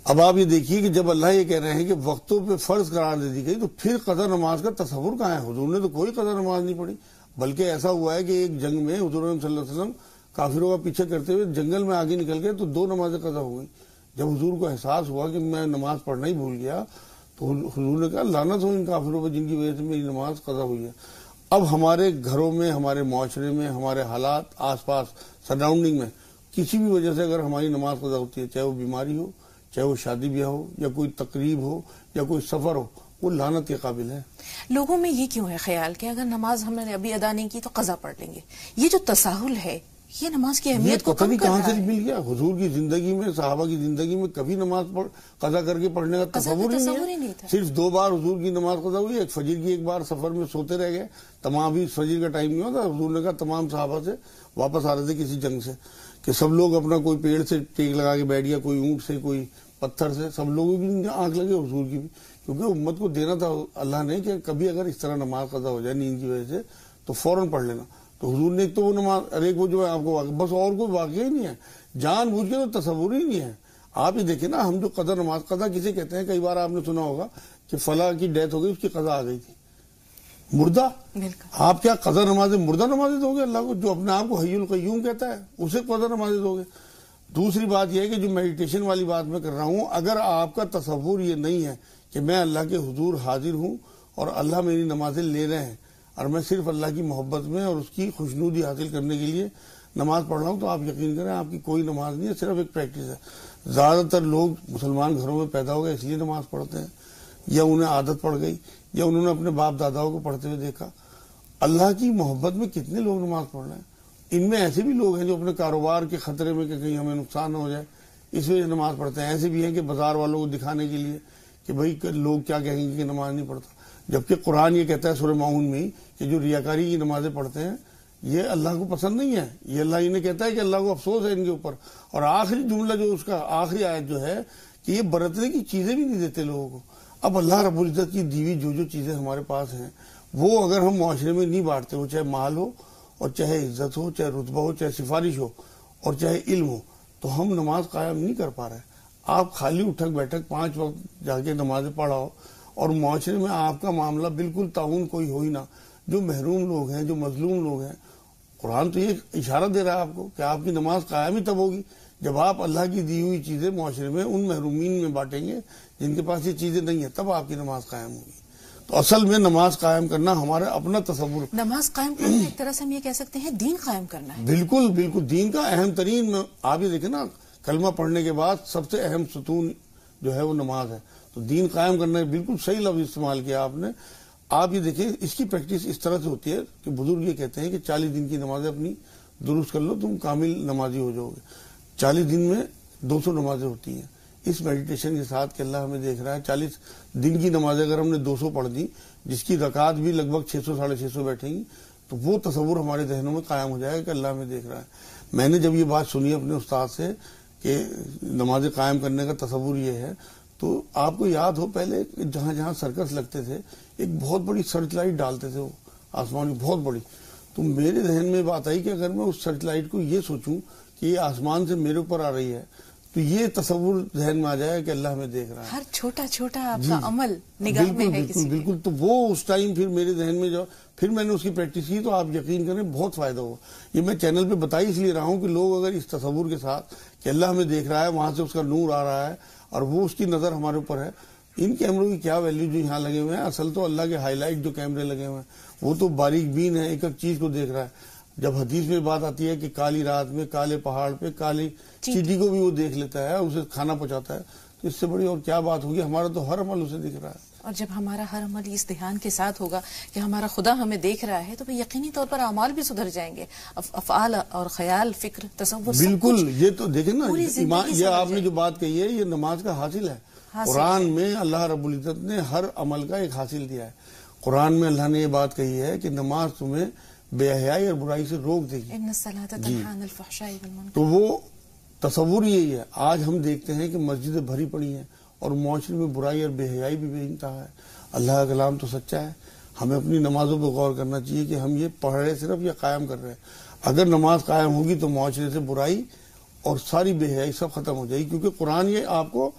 اب آپ یہ دیکھیے کہ جب اللہ یہ کہہ رہے ہیں کہ وقتوں پہ فرض قرار دے دی گئی تو پھر قضا نماز کا تصور کہاں ہے؟ حضور نے تو کوئی قضا نماز نہیں پڑھی، بلکہ ایسا ہوا ہے کہ ایک جنگ میں حضور صلی اللہ علیہ وسلم کافروں کا پیچھے کرتے ہوئے جنگل میں آگے نکل گئے تو 2 نمازیں قضا ہو گئی۔ جب حضور کو احساس ہوا کہ میں نماز پڑھنا ہی بھول گیا تو حضور نے کہا لعنت ہو ان کافروں پہ جن کی وجہ سے میری نماز قضا ہوئی ہے۔ اب ہمارے گھروں میں، ہمارے معاشرے میں، ہمارے حالات آس پاس سراؤنڈنگ میں کسی بھی وجہ سے اگر ہماری نماز قضا ہوتی ہے، چاہے وہ بیماری ہو، چاہے وہ شادی بیاہ ہو، یا کوئی تقریب ہو، یا کوئی سفر ہو، وہ لعنت کے قابل ہے۔ لوگوں میں یہ کیوں ہے خیال کہ اگر نماز ہم نے ابھی ادا نہیں کی تو قضا پڑھ لیں گے؟ یہ جو تساہل ہے یہ نماز کی اہمیت کو کم کر کہاں رہا سے ہے۔ مل گیا؟ حضور کی زندگی میں، صحابہ کی زندگی میں کبھی نماز قضا کر کے پڑھنے کا تصور ہی نہیں ہے۔ صرف 2 بار حضور کی نماز قضا ہوئی، ایک فجر کی، ایک بار سفر میں سوتے رہ گئے، تمام بھی فجر کا ٹائم نہیں ہوتا، حضور نے کہا تمام صحابہ سے واپس آ رہے تھے کسی جنگ سے کہ سب لوگ اپنا کوئی پیڑ سے ٹیک لگا کے بیٹھ گیا، کوئی اونٹ سے، کوئی پتھر سے، سب لوگوں کی آنکھ لگے، حضور کی بھی، کیونکہ امت کو دینا تھا اللہ نے کہ کبھی اگر اس طرح نماز قضا ہو جائے نیند کی وجہ سے تو فوراً پڑھ لینا۔ تو حضور نے ایک تو وہ نماز، ایک وہ جو ہے آپ کو بس، اور کوئی واقعہ ہی نہیں ہے، جان بوجھ کے تو تصور ہی نہیں ہے۔ آپ یہ دیکھیں نا، ہم جو قضا نماز، قضا کسے کہتے ہیں؟ کئی بار آپ نے سنا ہوگا کہ فلاں کی ڈیتھ ہو گئی، اس کی قضا آ گئی تھی، مردہ۔ آپ کیا قضا نمازیں، مردہ نمازیں دو گے اللہ کو؟ جو اپنے آپ کو حی القیوم کہتا ہے اسے قضا نمازیں دو گے؟ دوسری بات یہ ہے کہ جو میڈیٹیشن والی بات میں کر رہا ہوں، اگر آپ کا تصور یہ نہیں ہے کہ میں اللہ کے حضور حاضر ہوں اور اللہ میری نمازیں لے رہے ہیں اور میں صرف اللہ کی محبت میں اور اس کی خوشنودی حاصل کرنے کے لیے نماز پڑھ رہا ہوں، تو آپ یقین کریں آپ کی کوئی نماز نہیں ہے، صرف ایک پریکٹس ہے۔ زیادہ تر لوگ مسلمان گھروں میں پیدا ہو گئے اس لیے نماز پڑھتے ہیں، یا انہیں عادت پڑ گئی، یا انہوں نے اپنے باپ داداؤں کو پڑھتے ہوئے دیکھا۔ اللہ کی محبت میں کتنے لوگ نماز پڑھ رہے ہیں؟ ان میں ایسے بھی لوگ ہیں جو اپنے کاروبار کے خطرے میں کہ کہیں ہمیں نقصان نہ ہو جائے اس وجہ سے نماز پڑھتے ہیں، ایسے بھی ہیں کہ بازار والوں کو دکھانے کے لیے کہ بھئی لوگ کیا کہیں گے کہ نماز نہیں پڑھتا، جبکہ قرآن یہ کہتا ہے سورہ ماؤن میں کہ جو ریاکاری کی نمازیں پڑھتے ہیں یہ اللہ کو پسند نہیں ہے، یہ اللہ انہیں کہتا ہے کہ اللہ کو افسوس ہے ان کے اوپر۔ اور آخری جملہ جو اس کا آخری آیت جو ہے کہ یہ برتنے کی چیزیں بھی نہیں دیتے لوگوں کو۔ اب اللہ رب العزت کی دیوی جو چیزیں ہمارے پاس ہیں وہ اگر ہم معاشرے میں نہیں بانٹتے، وہ چاہے مال ہو اور چاہے عزت ہو، چاہے رتبہ ہو، چاہے سفارش ہو اور چاہے علم ہو، تو ہم نماز قائم نہیں کر پا رہے۔ آپ خالی اٹھک بیٹھک 5 وقت جا کے نمازیں پڑھاؤ اور معاشرے میں آپ کا معاملہ بالکل تعاون کوئی ہو ہی نہ، جو محروم لوگ ہیں، جو مظلوم لوگ ہیں۔ قرآن تو یہ اشارہ دے رہا ہے آپ کو کہ آپ کی نماز قائم ہی تب ہوگی جب آپ اللہ کی دی ہوئی چیزیں معاشرے میں ان محرومین میں بانٹیں گے جن کے پاس یہ چیزیں نہیں ہیں، تب آپ کی نماز قائم ہوگی۔ تو اصل میں نماز قائم کرنا ہمارا اپنا تصور، نماز قائم کرنا ایک طرح سے ہم یہ کہہ سکتے ہیں دین قائم کرنا ہے۔ بالکل بالکل دین کا اہم ترین، آپ یہ دیکھیں نا، کلمہ پڑھنے کے بعد سب سے اہم ستون جو ہے وہ نماز ہے، تو دین قائم کرنا ہے، بالکل صحیح لفظ استعمال کیا آپ نے۔ آپ یہ دیکھیں اس کی پریکٹس اس طرح سے ہوتی ہے کہ بزرگ یہ کہتے ہیں کہ 40 دن کی نمازیں اپنی درست کر لو، تم کامل نمازی ہو جاؤ گے۔ 40 دن میں 200 نمازیں ہوتی ہیں، اس میڈیٹیشن کے ساتھ کہ اللہ ہمیں دیکھ رہا ہے۔ 40 دن کی نمازیں اگر ہم نے 200 پڑھ دی، جس کی رکعت بھی لگ بھگ 600 ساڑھے 600 بیٹھیں گی، تو وہ تصور ہمارے ذہنوں میں قائم ہو جائے گا کہ اللہ ہمیں دیکھ رہا ہے۔ میں نے جب یہ بات سنی اپنے استاد سے کہ نمازیں قائم کرنے کا تصور یہ ہے، تو آپ کو یاد ہو پہلے جہاں جہاں سرکس لگتے تھے ایک بہت بڑی سرچ لائٹ ڈالتے تھے، وہ آسمان کی بہت بڑی، تو میرے ذہن میں بات آئی کہ اگر میں اس سرچ لائٹ کو یہ سوچوں کہ یہ آسمان سے میرے اوپر آ رہی ہے تو یہ تصور ذہن میں آ جائے کہ اللہ ہمیں دیکھ رہا ہے، ہر چھوٹا چھوٹا آپ کا عمل نگاہ میں ہے کسی کے۔ بالکل، تو وہ اس ٹائم پھر میرے ذہن میں جو پھر میں نے اس کی پریکٹس کی تو آپ یقین کریں بہت فائدہ ہوا۔ یہ میں چینل پہ بتا اس لیے رہا ہوں کہ لوگ اگر اس تصور کے ساتھ کہ اللہ ہمیں دیکھ رہا ہے، وہاں سے اس کا نور آ رہا ہے اور وہ اس کی نظر ہمارے اوپر ہے، ان کیمروں کی کیا ویلیو جو یہاں لگے ہوئے ہیں، اصل تو اللہ کے ہائی لائٹ جو کیمرے لگے ہوئے ہیں وہ تو باریک بین ہے، ایک ایک چیز کو دیکھ رہا ہے۔ جب حدیث میں بات آتی ہے کہ کالی رات میں کالے پہاڑ پہ کالی چیٹی کو بھی وہ دیکھ لیتا ہے، اسے کھانا پہنچاتا ہے، تو اس سے بڑی اور کیا بات ہوگی؟ ہمارا تو ہر عمل اسے دکھ رہا ہے۔ اور جب ہمارا ہر عمل اس دھیان کے ساتھ ہوگا کہ ہمارا خدا ہمیں دیکھ رہا ہے تو پھر یقینی طور پر اعمال بھی سدھر جائیں گے، افعال اور خیال، فکر، تصور، بالکل۔ یہ تو دیکھیں نا، یہ آپ نے جو بات کہی ہے یہ نماز کا حاصل ہے۔ قرآن میں اللہ رب العزت نے ہر عمل کا ایک حاصل دیا ہے۔ قرآن میں اللہ نے یہ بات کہی ہے کہ نماز تمہیں بے حیائی اور برائی سے روک دے گی، ان الصلاۃ تنہی عن الفحشاء والمنکر۔ تو وہ تصور یہی ہے۔ آج ہم دیکھتے ہیں کہ مسجدیں بھری پڑی ہیں اور معاشرے میں برائی اور بے حیائی بھی بے انتہا ہے۔ اللہ کا کلام تو سچا ہے، ہمیں اپنی نمازوں پہ غور کرنا چاہیے کہ ہم یہ پڑھ رہے صرف یا قائم کر رہے ہیں۔ اگر نماز قائم ہوگی تو معاشرے سے برائی اور ساری بے حیائی سب ختم ہو جائے گی، کیونکہ قرآن یہ آپ کو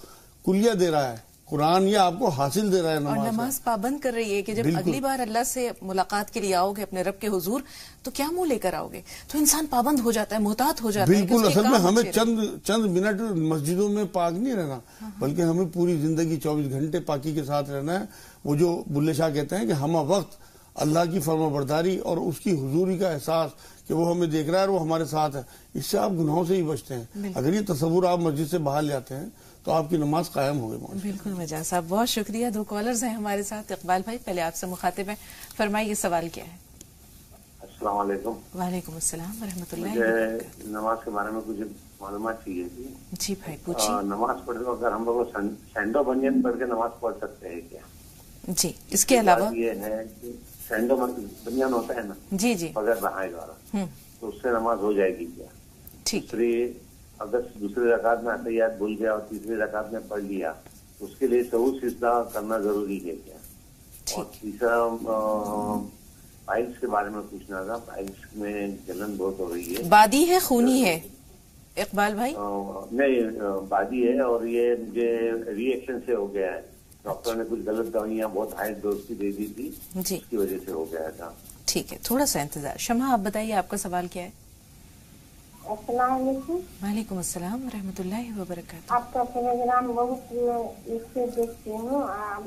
کلیہ دے رہا ہے، قرآن یہ آپ کو حاصل دے رہا ہے اور نماز پابند کر رہی ہے کہ جب اگلی بار اللہ سے ملاقات کے لیے آؤ گے اپنے رب کے حضور تو کیا منہ لے کر آؤ گے، تو انسان پابند ہو جاتا ہے، محتاط ہو جاتا ہے. بالکل. اصل میں ہمیں چند منٹ مسجدوں میں پاک نہیں رہنا، بلکہ ہمیں پوری زندگی 24 گھنٹے پاکی کے ساتھ رہنا ہے. وہ جو بلے شاہ کہتے ہیں کہ ہمہ وقت اللہ کی فرما برداری اور اس کی حضوری کا احساس کہ وہ ہمیں دیکھ رہا ہے اور وہ ہمارے ساتھ ہے، اس سے آپ گناہوں سے ہی بچتے ہیں. اگر یہ تصور آپ مسجد سے باہر لے آتے ہیں تو آپ کی نماز قائم ہو گئی. بالکل مجاز صاحب، بہت شکریہ. 2 کالرز ہیں ہمارے ساتھ. اقبال بھائی پہلے آپ سے مخاطب ہیں، فرمائیے سوال کیا ہے. السلام علیکم. وعلیکم السلام ورحمۃ اللہ. مجھے نماز کے بارے میں کچھ معلومات چاہیے تھی. جی بھائی پوچھیے. نماز پڑھتے وقت اگر ہم لوگ سینڈو بنیان پڑھ کے نماز پڑھ سکتے ہیں کیا؟ جی اس کے علاوہ یہ ہے کہ سینڈو بنیان ہوتا ہے نا، جی جی بغیر نہائے دوارا، تو اس سے نماز ہو جائے گی کیا؟ ٹھیک. اگر دوسری رکعت میں اتحیات بھول گیا اور تیسری رکعت میں پڑھ لیا تو اس کے لیے سعود سجدہ کرنا ضروری ہے کیا؟ اور تیسرا پائلس کے بارے میں پوچھنا تھا. پائلس میں جلن بہت ہو رہی ہے. بادی ہے خونی ہے اقبال بھائی؟ نہیں بادی ہے اور یہ مجھے ری ایکشن سے ہو گیا ہے. ڈاکٹر نے کچھ غلط دوائیاں بہت ہائی ڈوز کی دے دی تھی، جی اس کی وجہ سے ہو گیا تھا. ٹھیک ہے، تھوڑا سا انتظار. شمع آپ بتائیے آپ کا سوال کیا ہے. السلام علیکم. وعلیکم السلام ورحمۃ اللہ وبرکاتہ. آپ کا پروگرام بہت اس سے دیکھتی ہوں،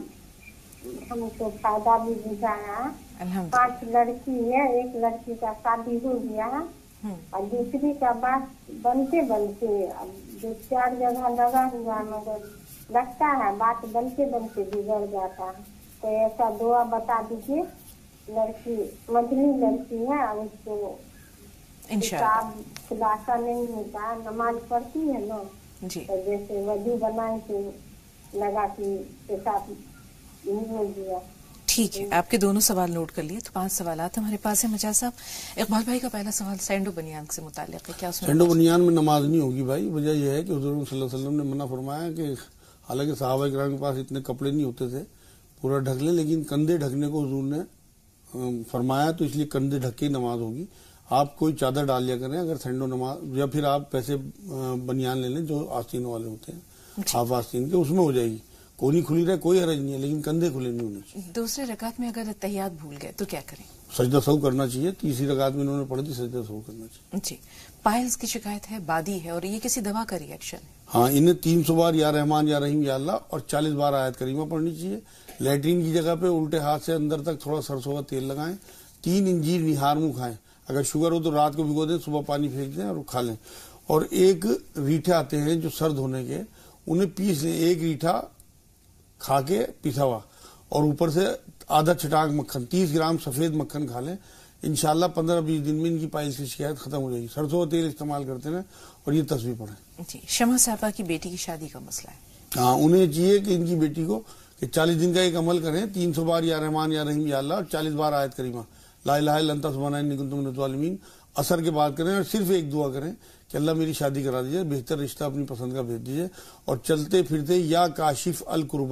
ہم کو فائدہ بھی بجھایا. الحمد 5 لڑکی ہے، ایک لڑکی کا شادی ہو گیا اور دوسری کا بات بنتے بنتے 2-4 جگہ لگا ہوا، مگر لگتا ہے بات بنتے بنتے بگڑ جاتا ہے. تو ایسا دعا بتا دیجیے. لڑکی مجھلی لڑکی ہے، اس کو انشاءاللہ خلاصہ نہیں ہوتا، نماز پڑھتی ہے نا، جی تو جیسے وضو بنائے تو لگا کہ پیشاب نہیں ہو گیا. ٹھیک ہے، آپ کے دونوں سوال نوٹ کر لیے. تو 5 سوالات ہمارے پاس ہیں مجاز صاحب. اقبال بھائی کا پہلا سوال سینڈو بنیان سے متعلق ہے. کیا سینڈو بنیان میں نماز نہیں ہوگی بھائی. وجہ یہ ہے کہ حضور صلی اللہ علیہ وسلم نے منع فرمایا کہ حالانکہ صحابہ کرام کے پاس اتنے کپڑے نہیں ہوتے تھے پورا ڈھک لیں، لیکن کندھے ڈھکنے کو حضور نے فرمایا، تو اس لیے کندھے ڈھک کے ہی نماز ہوگی. آپ کوئی چادر ڈال لیا کریں اگر سینڈو نماز، یا پھر آپ پیسے بنیان لے لیں جو آستینوں والے ہوتے ہیں، ہاف آستین کے، اس میں ہو جائے گی. کونی کھلی رہے کوئی حرج نہیں ہے، لیکن کندھے کھلے نہیں ہونے چاہیے. دوسرے رکعت میں اگر اتحیات بھول گئے تو کیا کریں؟ سجدہ سہو کرنا چاہیے. تیسری رکعت میں انہوں نے پڑھی تھی، سجدہ سہو کرنا چاہیے. جی. پائلز کی شکایت ہے، بادی ہے، اور یہ کسی دوا کا ریئیکشن ہے. ہاں، انہیں 300 بار یا رحمان یا رحیم یا اللہ اور 40 بار آیت کریمہ پڑھنی چاہیے. لیٹرین کی جگہ پہ الٹے ہاتھ سے اندر تک تھوڑا سرسوں کا تیل لگائیں. 3 انجیر نہار منہ کھائیں. اگر شوگر ہو تو رات کو بھگو دیں، صبح پانی پھینک دیں اور کھا لیں. اور 1 ریٹھے آتے ہیں جو سرد ہونے کے، انہیں پیس لیں. 1 ریٹھا کھا کے پیسا ہوا، اور اوپر سے آدھا چٹاک مکھن، 30 گرام سفید مکھن کھا لیں. انشاءاللہ 15-20 دن میں ان کی پائلس کی شکایت ختم ہو جائے گی. سرسوں کا تیل استعمال کرتے ہیں اور یہ تصویر پڑھیں. جی. شمع صاحبہ کی بیٹی کی شادی کا مسئلہ ہے. ہاں، انہیں چاہیے کہ ان کی بیٹی کو کہ 40 دن کا ایک عمل کریں. 300 بار یا رحمان یا رحیم یا اللہ اور 40 بار آیت کریمہ لا الہ الا انت سبحانک انی کنت من الظالمین اثر کے بعد کریں. اور صرف ایک دعا کریں کہ اللہ میری شادی کرا دیجیے، بہتر رشتہ اپنی پسند کا بھیج دیجیے. اور چلتے پھرتے یا کاشف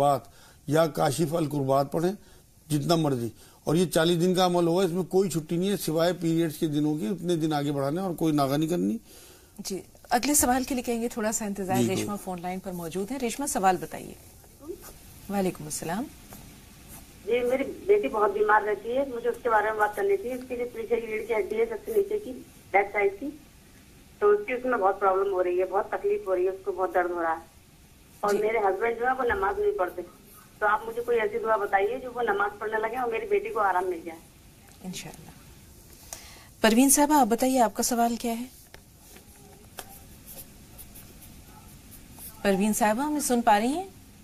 القربات پڑھیں جتنا مرضی. اور یہ 40 دن کا عمل ہوگا، اس میں کوئی چھٹی نہیں ہے سوائے پیریڈز کے دنوں کی. اتنے دن آگے بڑھانے اور کوئی ناغہ نہیں کرنی. جی. اگلے سوال کے لیے کہیں گے تھوڑا سا انتظار. ریشما فون لائن پر موجود ہے. ریشما سوال بتائیے. وعلیکم السلام. جی میری بیٹی بہت بیمار رہتی ہے، مجھے اس کے بارے میں بات کرنی تھی. اس کی جو پیچھے کی ریڑھ کی ہڈی ہے سب سے نیچے کی بیک سائڈ کی، تو اس میں بہت پرابلم ہو رہی ہے، بہت تکلیف ہو رہی ہے، اس کو بہت درد ہو رہا ہے. اور میرے ہسبینڈ جو ہے وہ نماز نہیں پڑھتے، تو آپ مجھے کوئی ایسی دعا بتائیے جو وہ نماز پڑھنے لگے اور میری بیٹی کو آرام مل جائے. انشاءاللہ. پروین صاحبہ آپ بتائیے آپ کا سوال کیا ہے. پروین صاحبہ ہمیں سن پا رہی ہیں؟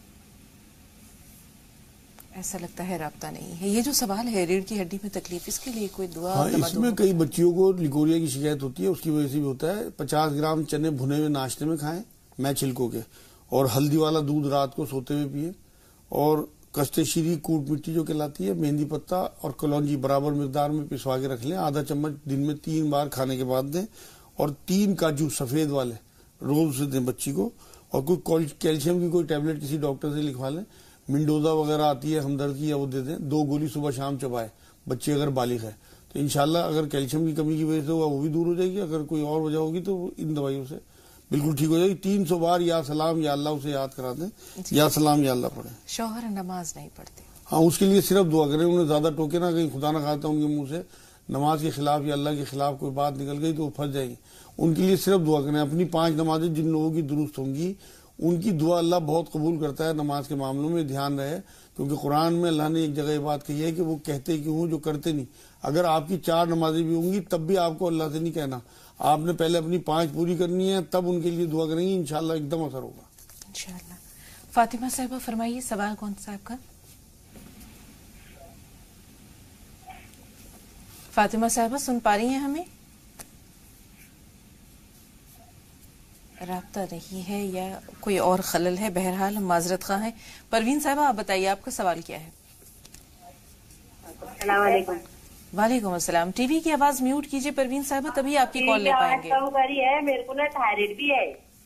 ایسا لگتا ہے رابطہ نہیں ہے. یہ جو سوال ہے ریڑھ کی ہڈی میں تکلیف، اس کے لیے کوئی دعا؟ ہاں، اس میں کئی بچیوں کو لیکوریا کی شکایت ہوتی ہے، اس کی وجہ سے بھی ہوتا ہے. 50 گرام چنے بھنے ہوئے ناشتے میں کھائیں میں چھلکوں کے، اور ہلدی والا دودھ رات کو سوتے ہوئے پیئیں. اور کشتے شیری کوٹ مٹی جو کہلاتی ہے، مہندی پتا اور کلونجی برابر مقدار میں پسوا کے رکھ لیں. آدھا چمچ دن میں 3 بار کھانے کے بعد دیں. اور 3 کاجو سفید والے روز سے دیں بچی کو. اور کوئی کیلشیم کی کوئی ٹیبلٹ کسی ڈاکٹر سے لکھوا لیں. منڈوزا وغیرہ آتی ہے ہمدرد کی، یا وہ دے دیں. 2 گولی صبح شام چبائے بچے اگر بالغ ہے تو انشاءاللہ اگر کیلشیم کی کمی کی وجہ سے ہوا وہ بھی دور ہو جائے گی. اگر کوئی اور وجہ ہوگی تو ان دوائیوں سے بالکل ٹھیک ہو جائے گی. 300 بار یا سلام یا اللہ اسے یاد کرا دیں, یا سلام یا اللہ پڑھیں. شوہر نماز نہیں پڑھتے, ہاں اس کے لیے صرف دعا کریں, انہیں زیادہ ٹوکے نہ, کہیں خدا نہ خواستہ ان کے منہ سے نماز کے خلاف یا اللہ کے خلاف کوئی بات نکل گئی تو وہ پھنس جائیں گی. ان کے لیے صرف دعا کریں. اپنی 5 نمازیں جن لوگوں کی درست ہوں گی ان کی دعا اللہ بہت قبول کرتا ہے. نماز کے معاملوں میں دھیان رہے, کیونکہ قرآن میں اللہ نے ایک جگہ یہ بات کہی ہے کہ وہ کہتے کیوں ہوں جو کرتے نہیں. اگر آپ کی 4 نمازیں بھی ہوں گی تب بھی آپ کو اللہ سے نہیں کہنا, آپ نے پہلے اپنی 5 پوری کرنی ہے, تب ان کے لیے دعا کریں گی, انشاءاللہ ایک دم اثر ہوگا. انشاءاللہ. فاطمہ صاحبہ فرمائیے, سوال کون سا آپ کا؟ فاطمہ صاحبہ سن پا رہی ہیں ہمیں؟ رابطہ نہیں ہے یا کوئی اور خلل ہے, بہرحال ہم معذرت خواہ ہیں. پروین صاحبہ آپ بتائیے آپ کا سوال کیا ہے؟ السلام علیکم. وعلیکم السلام. ٹی وی کی آواز میوٹ کیجئے پروین صاحبہ, تبھی آپ کی کال لے پائیں گے. کم کری ہے, میرے کو نا تھائرائڈ بھی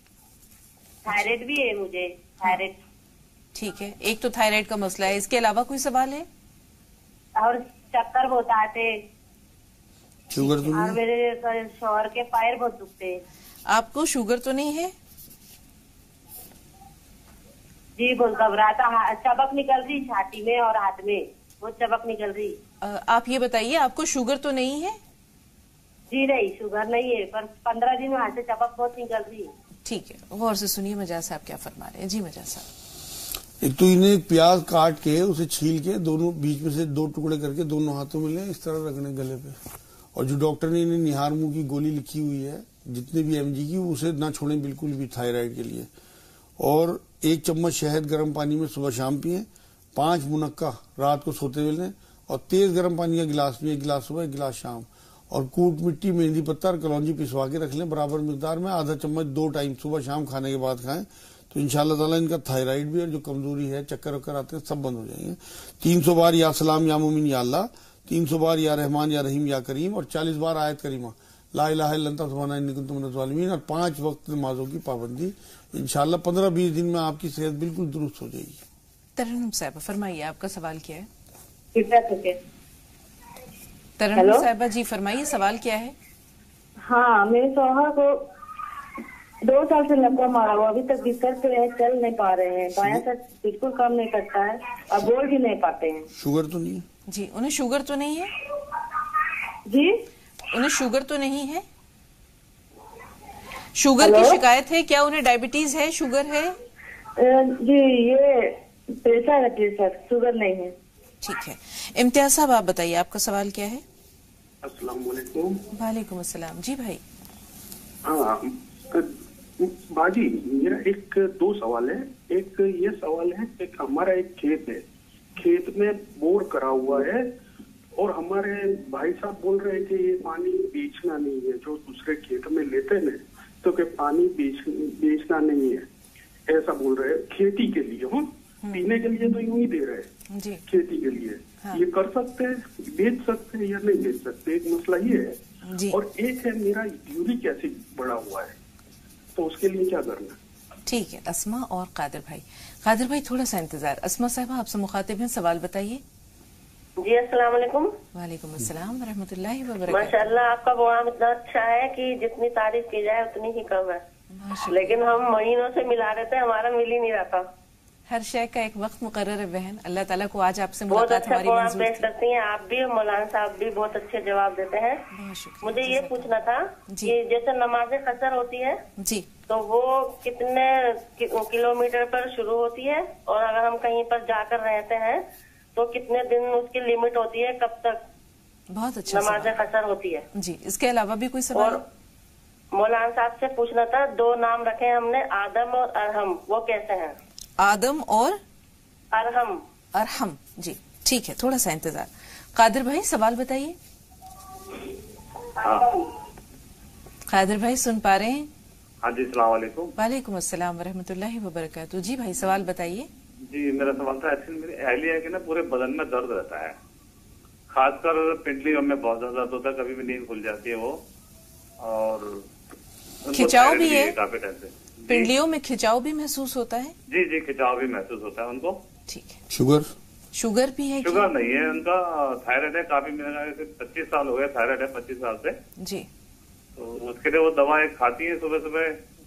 ہے, مجھے تھائرائڈ. ٹھیک ہے, ایک تو تھائرائڈ کا مسئلہ ہے, اس کے علاوہ کوئی سوال ہے؟ اور چکر بہت آتے, شوگر تو اور نہیں؟ میرے شوہر کے پیر بہت دکھتے. آپ کو شوگر تو نہیں ہے؟ جی بہت گھبراتا, چبک نکل رہی چھاتی میں اور ہاتھ میں, بہت چبک نکل رہی. آپ یہ بتائیے آپ کو شوگر تو نہیں ہے؟ جی نہیں, شوگر نہیں ہے, پر 15 دن وہاں سے چبک بہت نکل رہی. ٹھیک ہے, غور سے سنیے مجاز صاحب کیا فرما رہے ہیں. جی مجاز صاحب. ایک تو انہیں ایک پیاز کاٹ کے اسے چھیل کے دونوں بیچ میں سے 2 ٹکڑے کر کے دونوں ہاتھوں میں لیں, اس طرح رکھنے گلے پہ. اور جو ڈاکٹر نے انہیں نہار منہ کی گولی لکھی ہوئی ہے جتنے بھی mg کی, اسے نہ چھوڑیں بالکل بھی تھائرائیڈ کے لیے. اور 1 چمچ شہد گرم پانی میں صبح شام پئیں, 5 منقع رات کو سوتے ہوئے لیں, اور تیز گرم پانی کا گلاس پئیں, 1 گلاس صبح 1 گلاس شام. اور کوٹ مٹی, مہندی پتہ اور کلونجی پسوا کے رکھ لیں برابر مقدار میں, آدھا چمچ 2 ٹائم صبح شام کھانے کے بعد کھائیں, تو انشاءاللہ تعالیٰ ان کا تھائرائیڈ بھی اور جو کمزوری ہے, چکر وکر آتے ہیں, سب بند ہو جائیں گے. 300 بار یا سلام یا مومن یا اللہ, 300 بار یا رحمان یا رحیم یا کریم, اور 40 بار آیت کریمہ لا الہ الا انت سبحانک انی کنت من الظالمین, اور 5 وقت نمازوں کی پابندی. انشاءاللہ 15-20 دن میں آپ کی صحت بالکل درست ہو جائے گی. ترنم صاحبہ فرمائیے آپ کا سوال کیا ہے؟ ترنم صاحبہ جی فرمائیے سوال کیا ہے؟ ہاں, میرے شوہر کو 2 سال سے لقوہ مارا ہوا, ابھی تک بستر پہ رہے, چل نہیں پا رہے ہیں, بایاں سر بالکل کام نہیں کرتا ہے, اور بول بھی نہیں پاتے ہیں. شوگر تو نہیں ہے؟ جی, انہیں شوگر تو نہیں ہے؟ جی انہیں شوگر تو نہیں ہے؟ شوگر کی شکایت ہے کیا؟ انہیں ڈائبٹیز ہے, شوگر ہے؟ جی یہ پریشر ہے, پریشر, شوگر نہیں ہے. ٹھیک ہے. امتیاز صاحب آپ بتائیے آپ کا سوال کیا ہے؟ السلام علیکم. وعلیکم السلام. جی بھائی. ہاں باجی, میرا 2 سوال ہے. ایک یہ سوال ہے کہ ہمارا ایک کھیت ہے, کھیت میں بور کرا ہوا ہے, اور ہمارے بھائی صاحب بول رہے ہیں کہ یہ پانی بیچنا نہیں ہے, جو دوسرے کھیت میں لیتے ہیں تو کہ پانی بیچنا نہیں ہے, ایسا بول رہے ہیں. کھیتی کے لیے ہوں, پینے کے لیے تو یوں ہی دے رہے ہیں, جی کھیتی کے لیے یہ کر سکتے ہیں, بیچ سکتے ہیں یا نہیں بیچ سکتے, ایک مسئلہ یہ ہے. جی. اور ایک ہے میرا یورک ایسڈ بڑا ہوا ہے, تو اس کے لیے کیا کرنا؟ ٹھیک ہے. اسما اور قادر بھائی. قادر بھائی تھوڑا سا انتظار. اسما صاحبہ آپ سے مخاطب ہیں, سوال بتائیے. جی السلام علیکم. وعلیکم السلام ورحمۃ اللہ وبرکاتہ. ماشاءاللہ آپ کا پروگرام اتنا اچھا ہے کہ جتنی تعریف کی جائے اتنی ہی کم ہے, لیکن ہم مہینوں سے ملا رہے تھے, ہمارا مل ہی نہیں رہا. ہر شے کا ایک وقت مقرر ہے بہن, اللہ تعالیٰ کو آج آپ سے بہت ملاقات اچھا ہماری پروگرام منظور پیش کرتی ہیں آپ بھی, اور مولانا صاحب بھی بہت اچھے جواب دیتے ہیں. بہت شکریہ. مجھے یہ پوچھنا تھا کہ جیسے نماز قصر ہوتی ہے جی تو وہ کتنے کلومیٹر پر شروع ہوتی ہے, اور اگر ہم کہیں پر جا کر رہتے ہیں تو کتنے دن اس کی لمٹ ہوتی ہے, کب تک بہت اچھا نماز قصر ہوتی ہے؟ جی. اس کے علاوہ بھی کوئی سوال؟ اور مولانا صاحب سے پوچھنا تھا, 2 نام رکھے ہم نے, آدم اور ارحم, وہ کیسے ہیں؟ آدم اور ارحم. ارحم. جی ٹھیک ہے, تھوڑا سا انتظار. قادر بھائی سوال بتائیے. قادر بھائی سن پا رہے ہیں؟ ہاں جی السلام علیکم. وعلیکم السلام ورحمۃ اللہ وبرکاتہ. جی بھائی سوال بتائیے. جی میرا سوال تھا, ایکچولی میری اہلیہ ہے کہ نا پورے بدن میں درد رہتا ہے, خاص کر پنڈلیوں میں بہت زیادہ درد ہوتا ہے, کبھی بھی نیند کھل جاتی ہے وہ, اور کھچاؤ بھی ہے کافی ٹائم سے. پنڈلیوں میں کھچاؤ بھی محسوس ہوتا ہے؟ جی جی کھچاؤ بھی محسوس ہوتا ہے ان کو. ٹھیک ہے. شوگر بھی ہے؟ شوگر نہیں ہے ان کا, تھائرائڈ ہے, کافی 25 سال ہو گئے, تھائرائڈ ہے 25 سال سے. جی. تو اس کے لیے وہ دوا ایک کھاتی ہیں صبح صبح,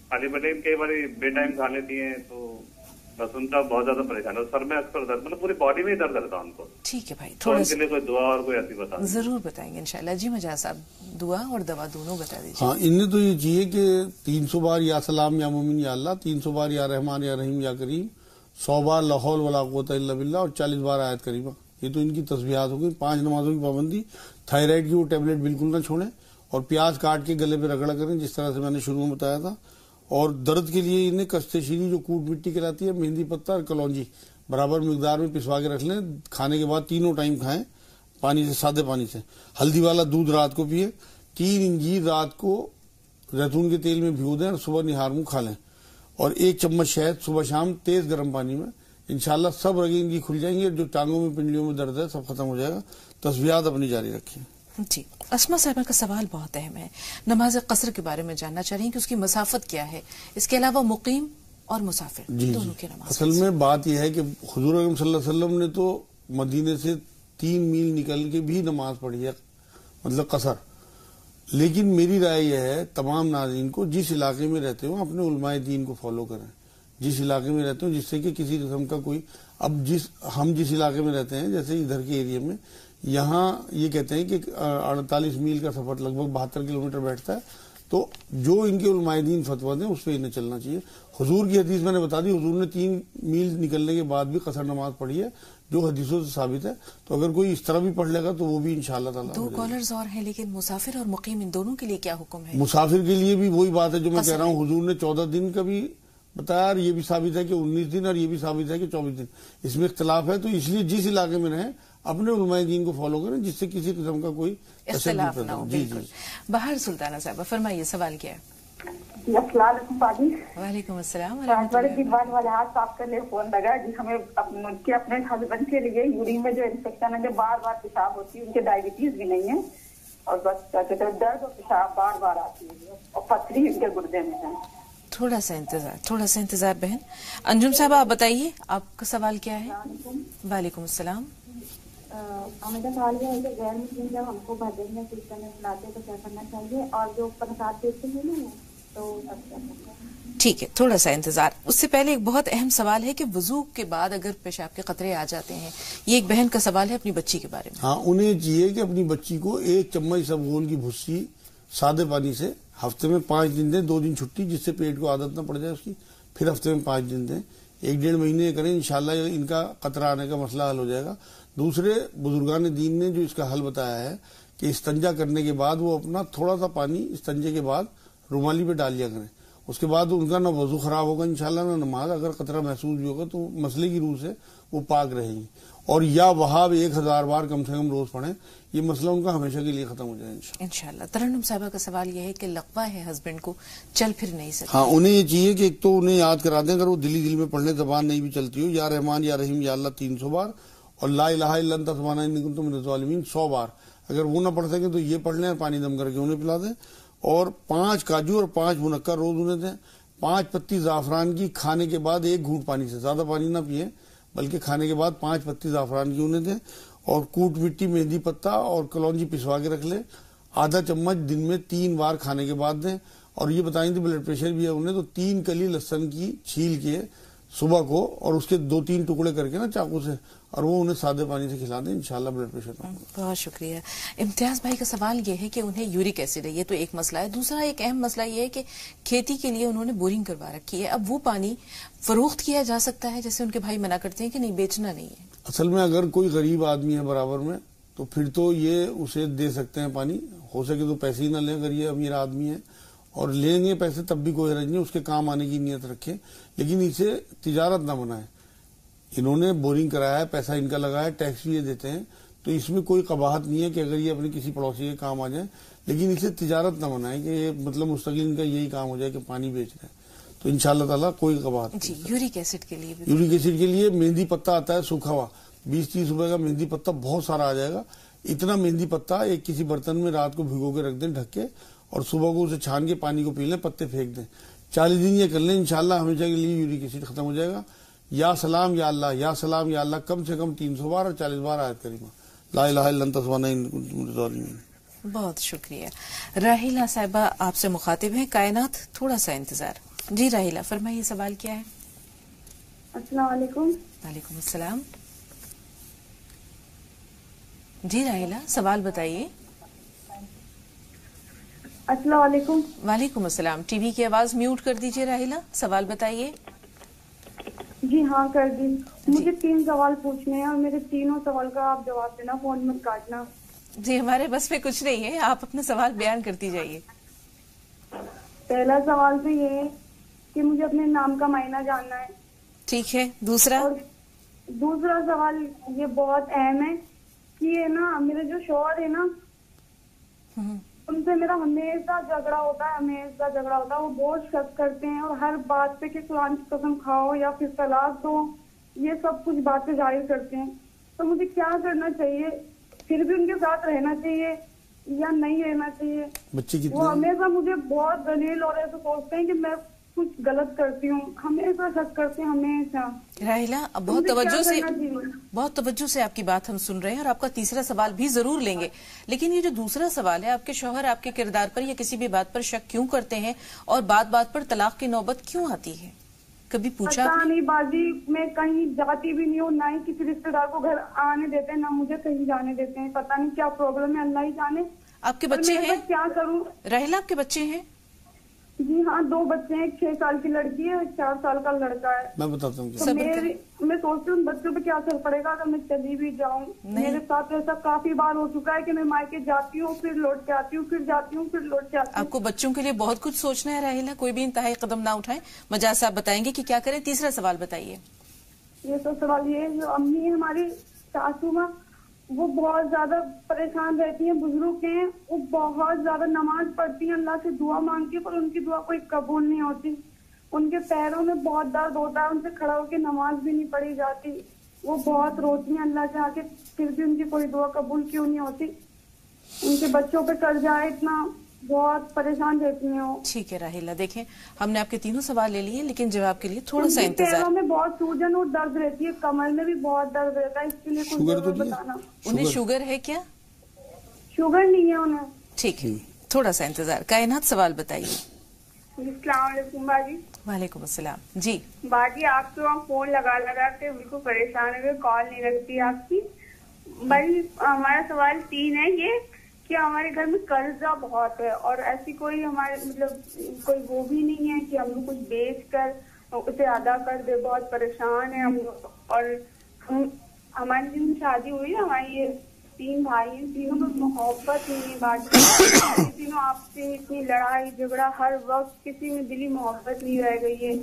खाली पेट कई बार बे टाइम खा लेती हैं, तो बस उनका बहुत ज्यादा परेशान है। सर में अक्सर दर्द, मतलब पूरी बॉडी में ही दर्द रहता है उनको। ठीक है भाई, तो थोड़ा उनके लिए कोई दुआ और कोई ऐसी बता जरूर बताएंगे इंशाल्लाह। जी मजाज साहब, दुआ और दवा दोनों बता दीजिए। हाँ, इन्हें तो ये चाहिए कि 300 बार या सलाम या मोमिन या अल्लाह, 300 बार या रहमान या रहीम या करीम, 100 बार ला हौल वला कुव्वता इल्ला बिल्लाह और 40 बार आयत करीमा। ये तो इनकी तस्बीहात हो गई। 5 नमाजों की पाबंदी, थायराइड की वो टेबलेट बिल्कुल ना छोड़ें, और प्याज काट के गले पे रगड़ा करें जिस तरह से मैंने शुरू में बताया था। और दर्द के लिए इन्हें कस्तेशीनी जो कूट मिट्टी कहलाती है, मेहंदी पत्ता और कलौंजी बराबर मिकदार में पिसवा के रख लें। खाने के बाद तीनों टाइम खाएं पानी से, सादे पानी से। हल्दी वाला दूध रात को पिए। 3 इंजीर रात को जैतून के तेल में भिगो दें और सुबह निहार मुंह खा लें। और 1 चम्मच शहद सुबह शाम तेज गर्म पानी में। इंशाल्लाह सब रगें इनकी खुल जाएंगी और जो टांगों में पिंडलियों में दर्द है सब खत्म हो जाएगा। तस्बीहात अपनी जारी रखें। जी, अस्मा साहिबा का सवाल बहुत अहम है। नमाज कसर के बारे में जानना चाह रही हैं कि उसकी मसाफत क्या है, इसके अलावा मुकीम और मुसाफिर दोनों की नमाज। असल में बात यह है कि हुजूर अकरम सल्लल्लाहु अलैहि वसल्लम ने तो मदीने से 3 मील निकल के भी नमाज पढ़ी है, मतलब कसर। लेकिन मेरी राय यह है तमाम नाज़रीन को, जिस इलाके में रहते हो अपने उलमाए दीन को फॉलो करें, जिस इलाके में रहते हो, जिससे कि किसी किस्म का कोई, अब हम जिस इलाके में रहते हैं, जैसे इधर के एरिया में, यहाँ ये कहते हैं कि 48 मील का सफर लगभग 72 किलोमीटर बैठता है। तो जो इनके उलमाए दीन फतवा दें उस पर इन्हें चलना चाहिए। हुजूर की हदीस मैंने बता दी, हुजूर ने 3 मील निकलने के बाद भी कसर नमाज पढ़ी है, जो हदीसों से साबित है। तो अगर कोई इस तरह भी पढ़ लेगा तो वो भी इंशाअल्लाह ताला। 2 कॉलर्स और हैं, लेकिन मुसाफिर और मुकीम इन दोनों के लिए क्या हुक्म है? मुसाफिर के लिए भी वही बात है जो मैं कह रहा हूँ। हुजूर ने 14 दिन का भी बताया, और ये भी साबित है कि 19 दिन, और ये भी साबित है कि 24 दिन। इसमें इख्तलाफ है। तो इसलिए जिस इलाके में रहें अपने उलमाए दीन को फॉलो करें, जिससे किसी किस्म का कोई इख्तिलाफ ना हो। जी जी। बाहर सुल्ताना साहब फरमाइए, सवाल क्या है? वालेकुम अस्सलाम। बड़े दिन बाद वजाहत आपके लिए फोन लगा जी। हमें अपने हस्बैंड के लिए यूरिन में जो इन्फेक्शन है, जो बार बार पेशाब होती है, उनके डायबिटीज भी नहीं है, और बस दर्द और पेशाब बार बार आती है, और पथरी उनके गुर्दे में है। थोड़ा सा इंतजार बहन। अंजुम साहब आप बताइए, आपका सवाल क्या है? वालेकुम अस्सलाम। हमें सवाल ये है कि गैर मुस्लिम जब हमको भजन में कीर्तन में बुलाते हैं तो क्या करना चाहिए, और जो प्रसाद देते हैं ना तो अब क्या करना है? ठीक है, थोड़ा सा इंतजार। उससे पहले एक बहुत अहम सवाल है कि वजू के बाद अगर पेशाब के कतरे आ जाते हैं, ये एक बहन का सवाल है अपनी बच्ची के बारे में। हाँ, उन्हें चाहिए कि अपनी बच्ची को 1 चम्मच इसबगोल की भुस्सी सादे पानी से हफ्ते में 5 दिन दें, 2 दिन छुट्टी, जिससे पेट को आदत न पड़ जाए उसकी। फिर हफ्ते में 5 दिन दें, 1-1.5 महीने करें, इंशाल्लाह इनका कतरा आने का मसला हल हो जाएगा। दूसरे बुजुर्गान दीन ने जो इसका हल बताया है कि इस्तंजा करने के बाद वो अपना थोड़ा सा पानी इस्तंजे के बाद रुमाली पे डाल लिया करें। उसके बाद उनका ना वजू खराब होगा इंशाल्लाह, ना नमाज। अगर कतरा महसूस भी होगा तो मसले की रूह से वो पाक रहेगी। और या वहाब 1000 बार कम से कम रोज पढ़ें, ये मसला उनका हमेशा के लिए खत्म हो जाए इंशाल्लाह। तरन्नुम साहबा का सवाल यह है कि लकवा है हस्बैंड को, चल फिर नहीं सकते। हाँ, उन्हें ये चाहिए कि एक तो उन्हें याद करा दें, अगर वो दिल में पढ़ने जबान नहीं भी चलती हो, या रहमान या रहीम या अल्लाह 300 बार, और ला इलाहा इल्ला अंता सुब्हानका इन्नी कुन्तु मिनज़ ज़ालिमीन 100 बार। अगर वो ना पढ़ सकें तो ये पढ़ लें, पानी दम करके उन्हें पिला दें। और 5 काजू और 5 मुनक्का रोज उन्हें दें। 5 पत्ती जाफरान की खाने के बाद 1 घूंट पानी से, ज्यादा पानी ना पिए, बल्कि खाने के बाद 5 पत्ती जाफरान की उन्हें दें। और कूट मिट्टी, मेहंदी पत्ता और कलौंजी पिसवा के रख ले। आधा चम्मच दिन में 3 बार खाने के बाद दें। और ये बताएंगे ब्लड प्रेशर भी है उन्हें, तो 3 कली लहसुन की छील के सुबह को, और उसके 2-3 टुकड़े करके ना चाकू से, और वो उन्हें सादे पानी से खिला दें, इंशाल्लाह ब्लड प्रेशर कम होगा। बहुत शुक्रिया। इम्तियाज भाई का सवाल ये है कि उन्हें यूरिक एसिड है, ये तो एक मसला है। दूसरा एक अहम मसला ये है कि खेती के लिए उन्होंने बोरिंग करवा रखी है। अब वो पानी फरोख्त किया जा सकता है, जैसे उनके भाई मना करते हैं कि नहीं, बेचना नहीं है। असल में अगर कोई गरीब आदमी है बराबर में, तो फिर तो ये उसे दे सकते हैं पानी। हो सके तो पैसे ही ना लें अगर ये अमीर आदमी है, और लेंगे पैसे तब भी कोई हर्ज नहीं, उसके काम आने की नीयत रखें, लेकिन इसे तिजारत ना बनाए। इन्होंने बोरिंग कराया है, पैसा इनका लगाया है, टैक्स भी ये देते हैं, तो इसमें कोई कबाहत नहीं है कि अगर ये अपने किसी पड़ोसी के काम आ जाए, लेकिन इसे तिजारत ना बनाए कि ये मतलब मुस्तकिल इनका यही काम हो जाए कि पानी बेच रहे हैं। तो इंशाल्लाह ताला कोई कबाहत नहीं। यूरिक एसिड के लिए यूरिक एसिड के लिए मेहंदी पत्ता आता है सूखा हुआ, 20-30 रुपए का मेहंदी पत्ता बहुत सारा आ जाएगा। इतना मेहंदी पत्ता एक किसी बर्तन में रात को भिगो के रख दें ढक के, और सुबह को उसे छान के पानी को पी लें, पत्ते फेंक दें। 40 दिन ये कर लें, इंशाल्लाह हमेशा के लिए यूरिक एसिड खत्म हो जाएगा। या सलाम या अल्लाह, या सलाम या अल्लाह कम से कम 300 बार और 40 बार आयत करीमा, ला इलाहा इल्ला अंता सुब्हानका इन्नी कुन्तु मिनज़ ज़ालिमीन। बहुत शुक्रिया। राहिला साहिबा आपसे मुखातिब हैं, कायनात थोड़ा सा इंतजार। جی راہیلا فرمائیے سوال کیا ہے؟ السلام علیکم. وعلیکم السلام. جی راہیلا سوال بتائیے. السلام علیکم. وعلیکم السلام. ٹی وی کی آواز میوٹ کر دیجیے راہیلا. سوال بتائیے. جی ہاں کر دی. مجھے 3 سوال پوچھنے ہیں اور میرے تینوں سوال کا آپ جواب دینا, فون مت کاٹنا. جی ہمارے بس میں کچھ نہیں ہے, آپ اپنا سوال بیان کرتی جائیے. پہلا سوال تو یہ ہے کہ مجھے اپنے نام کا معنی جاننا ہے. ٹھیک ہے. دوسرا؟ اور دوسرا سوال یہ بہت اہم ہے کہ یہ نا میرے جو شوہر ہے نا ان سے میرا ہمیشہ جھگڑا ہوتا ہے. وہ بہت شک کرتے ہیں اور ہر بات پہ کہ قرآن کی قسم کھاؤ یا پھر طلاق دو, یہ سب کچھ باتیں ظاہر کرتے ہیں. تو مجھے کیا کرنا چاہیے؟ پھر بھی ان کے ساتھ رہنا چاہیے یا نہیں رہنا چاہیے؟ وہ ہمیشہ مجھے بہت دلیل اور ایسے سوچتے ہیں کہ میں کچھ غلط کرتی ہوں, ہمیشہ شک کرتے ہیں ہمیشہ. راہیلا بہت توجہ سے آپ کی بات ہم سن رہے ہیں اور آپ کا تیسرا سوال بھی ضرور لیں گے, لیکن یہ جو دوسرا سوال ہے, آپ کے شوہر آپ کے کردار پر یا کسی بھی بات پر شک کیوں کرتے ہیں اور بات بات پر طلاق کی نوبت کیوں آتی ہے؟ کبھی پوچھا؟ پتا نہیں باجی, میں کہیں جاتی بھی نہیں ہوں, نہ ہی کسی رشتے دار کو گھر آنے دیتے ہیں, نہ مجھے کہیں جانے دیتے ہیں. پتا نہیں کیا پرابلم ہے, اللہ ہی جانے. آپ کے بچے ہیں؟ کیا کروں راہیلا آپ کے بچے ہیں؟ جی ہاں 2 بچے ہیں, 6 سال کی لڑکی ہے, 4 سال کا لڑکا ہے. میں بتاتا ہوں. میں سوچتی ہوں بچوں پہ کیا اثر پڑے گا اگر میں چلی بھی جاؤں. میرے ساتھ ایسا کافی بار ہو چکا ہے کہ میں مائکے جاتی ہوں, پھر لوٹ کے آتی ہوں, پھر جاتی ہوں, پھر لوٹ کے آتی ہوں. آپ کو بچوں کے لیے بہت کچھ سوچنا ہے راہیلا, کوئی بھی انتہائی قدم نہ اٹھائیں. مجاز صاحب بتائیں گے کہ کیا کریں. تیسرا سوال بتائیے. یہ تو سوال یہ ہے, جو امی ہے ہماری ساسو ماں, وہ بہت زیادہ پریشان رہتی ہیں, بزرگ ہیں, وہ بہت زیادہ نماز پڑھتی ہیں, اللہ سے دعا مانگتی ہیں, پر ان کی دعا کوئی قبول نہیں ہوتی. ان کے پیروں میں بہت درد ہوتا ہے, ان سے کھڑا ہو کے نماز بھی نہیں پڑھی جاتی. وہ بہت روتی ہیں اللہ سے آ کے, پھر بھی ان کی کوئی دعا قبول کیوں نہیں ہوتی. ان کے بچوں پہ قرض آئے اتنا, بہت پریشان رہتی ہیں وہ. ٹھیک ہے راہیلا, دیکھیں ہم نے آپ کے تینوں سوال لے لیے, لیکن جواب کے لیے تھوڑا سا انتظار. پیروں میں بہت سوجن اور درد رہتی ہے, کمر میں بھی بہت درد رہتا ہے, اس کے لیے کچھ ضرور بتانا. انہیں شوگر ہے کیا؟ شوگر نہیں ہے انہیں. ٹھیک ہے, تھوڑا سا انتظار. کائنات سوال بتائیے. السلام علیکم باجی. وعلیکم السلام. جی باجی آپ تو فون لگا کے بالکل پریشان ہوئے, کال نہیں لگتی آپ کی. باجی ہمارا سوال 3 ہے یہ کہ ہمارے گھر میں قرضہ بہت ہے, اور ایسی کوئی ہمارے مطلب کوئی وہ بھی نہیں ہے کہ ہم لوگ کچھ بیچ کر اسے ادا کر دے. بہت پریشان ہیں ہم لوگ, اور ہماری جن شادی ہوئی ہے, ہماری یہ 3 بھائی ہیں, تینوں میں محبت نہیں ہے باجی. تینوں آپ سے اتنی لڑائی جھگڑا ہر وقت, کسی میں دلی محبت نہیں رہ گئی ہے.